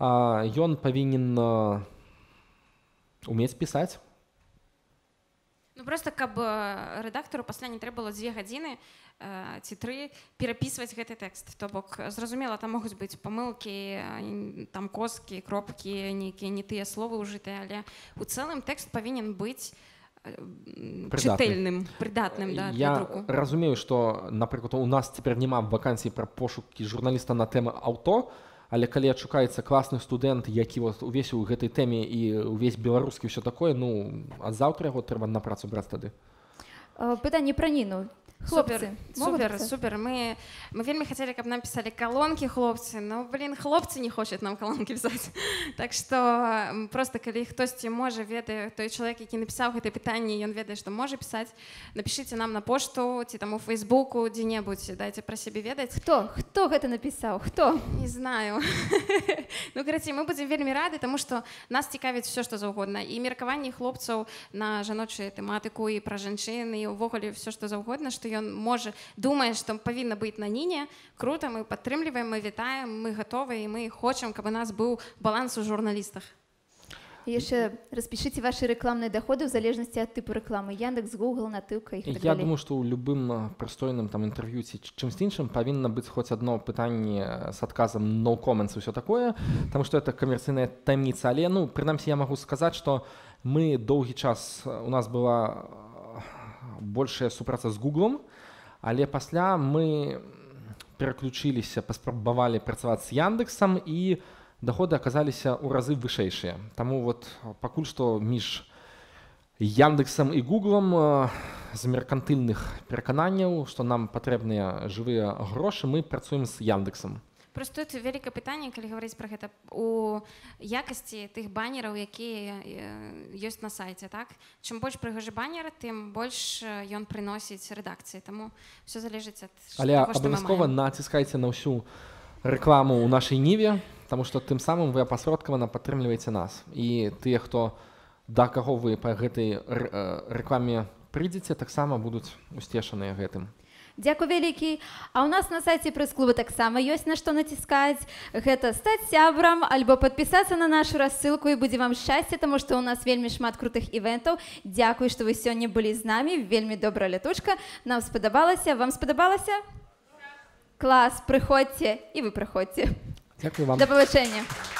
Ён павінен умець пісаць. Ну просто каб рэдактару пасля не трэба было 2 гадзіны ці 3 перапісваць гэты тэкст. То бок зразумела, там могуць быць памылкі, там коскі, кропкі, нейкія не тыя словы ўжытыя, але у цэлым тэкст павінен быць чытальным, прыдатным да, для друку. Я разумею, што, напрыклад, у нас цяпер няма вакансій пра пошукі журналіста на тэмы аўто, але калі адшукаецца класны студэнт, які увесь у гэтай тэме і увесь беларускі ўсё такое, ну, ад заўтра яго трэба на працу браць тады. Пытанне пра Ніну. Хлопцы, супер. Мы вельмі хацелі, каб нам пісалі калонкі хлопцы, но, хлопцы не хочуць нам калонкі пісаць. Так што проста калі хтосьці можа ведае, той чалавек, які напісаў гэтае пытанне, ён ведае, што можа пісаць, напішыце нам на пошту ці там у Фейсбуку, дзе-небудзь, дайце пра сябе ведаць. Хто гэта напісаў? Хто? Не знаю. Ну, карацей, мы будзем вельмі рады, таму што нас цікавіць все, што заўгодна. І меркаванні хлопцаў на жаночую тэматыку, і пра жанчын, і ўвогуле все, што заўгодна, што ён можа, думае, што павінна быць на Ніне. Крута, мы падтрымліваем, мы вітаем, мы гатовы, і мы хочам, каб у нас быў баланс у журналістах. І яшчэ распішыце вашы рэкламныя даходы ў залежнасці ад тыпу рэкламы. Яндекс, Google, Натыўка і так далей. Я думаю, што ў любым прыстойным там інтэрв'ю ці чымсь іншым павінна быць хоць адно пытанне з адказам no comments і ўсё такое, таму што это камерцыйная таямніца. Але, ну, прынамсі, я магу сказаць, што мы доўгі час, у нас была большая супраца з Гуглом, але пасля мы пераключыліся, паспрабавалі працаваць з Яндексам, і даходы аказаліся ў разы вышэйшыя. Таму вот пакуль што між Яндексам і Гуглом з меркантыльных перакананняў, што нам патрэбныя жывыя грошы, мы працуем з Яндексам. Просто тут вялікае пытанне, калі гаварыць пра гэта, у якасці тых банераў, якія ёсць на сайце, так? Чым больш прыгожы банер, тым больш ён прыносіць рэдакцыі, таму все залежыць ад таго, што мы маем. Але абавязкова націскайце на ўсю рэкламу ў нашай ніве, таму што тым самым вы апасродкавана падтрымліваеце нас. І тыя, хто да каго вы па гэтай рэкламе прыйдзеце, таксама будуць усцешаныя гэтым. Дзякуй вялікі. А ў нас на сайце прэс-клуба таксама ёсць на што націскаць. Гэта стаць сябрам альбо падпісацца на нашу рассылку, і будзе вам шчасце, таму што ў нас вельмі шмат крутых івентаў. Дзякуй, што вы сёння былі з намі. Вельмі добрая лятучка. Нам спадабалася. Вам спадабалася? Клас, прыходзьце, і вы прыходзьце. Дзякуй вам. Да пабачэння.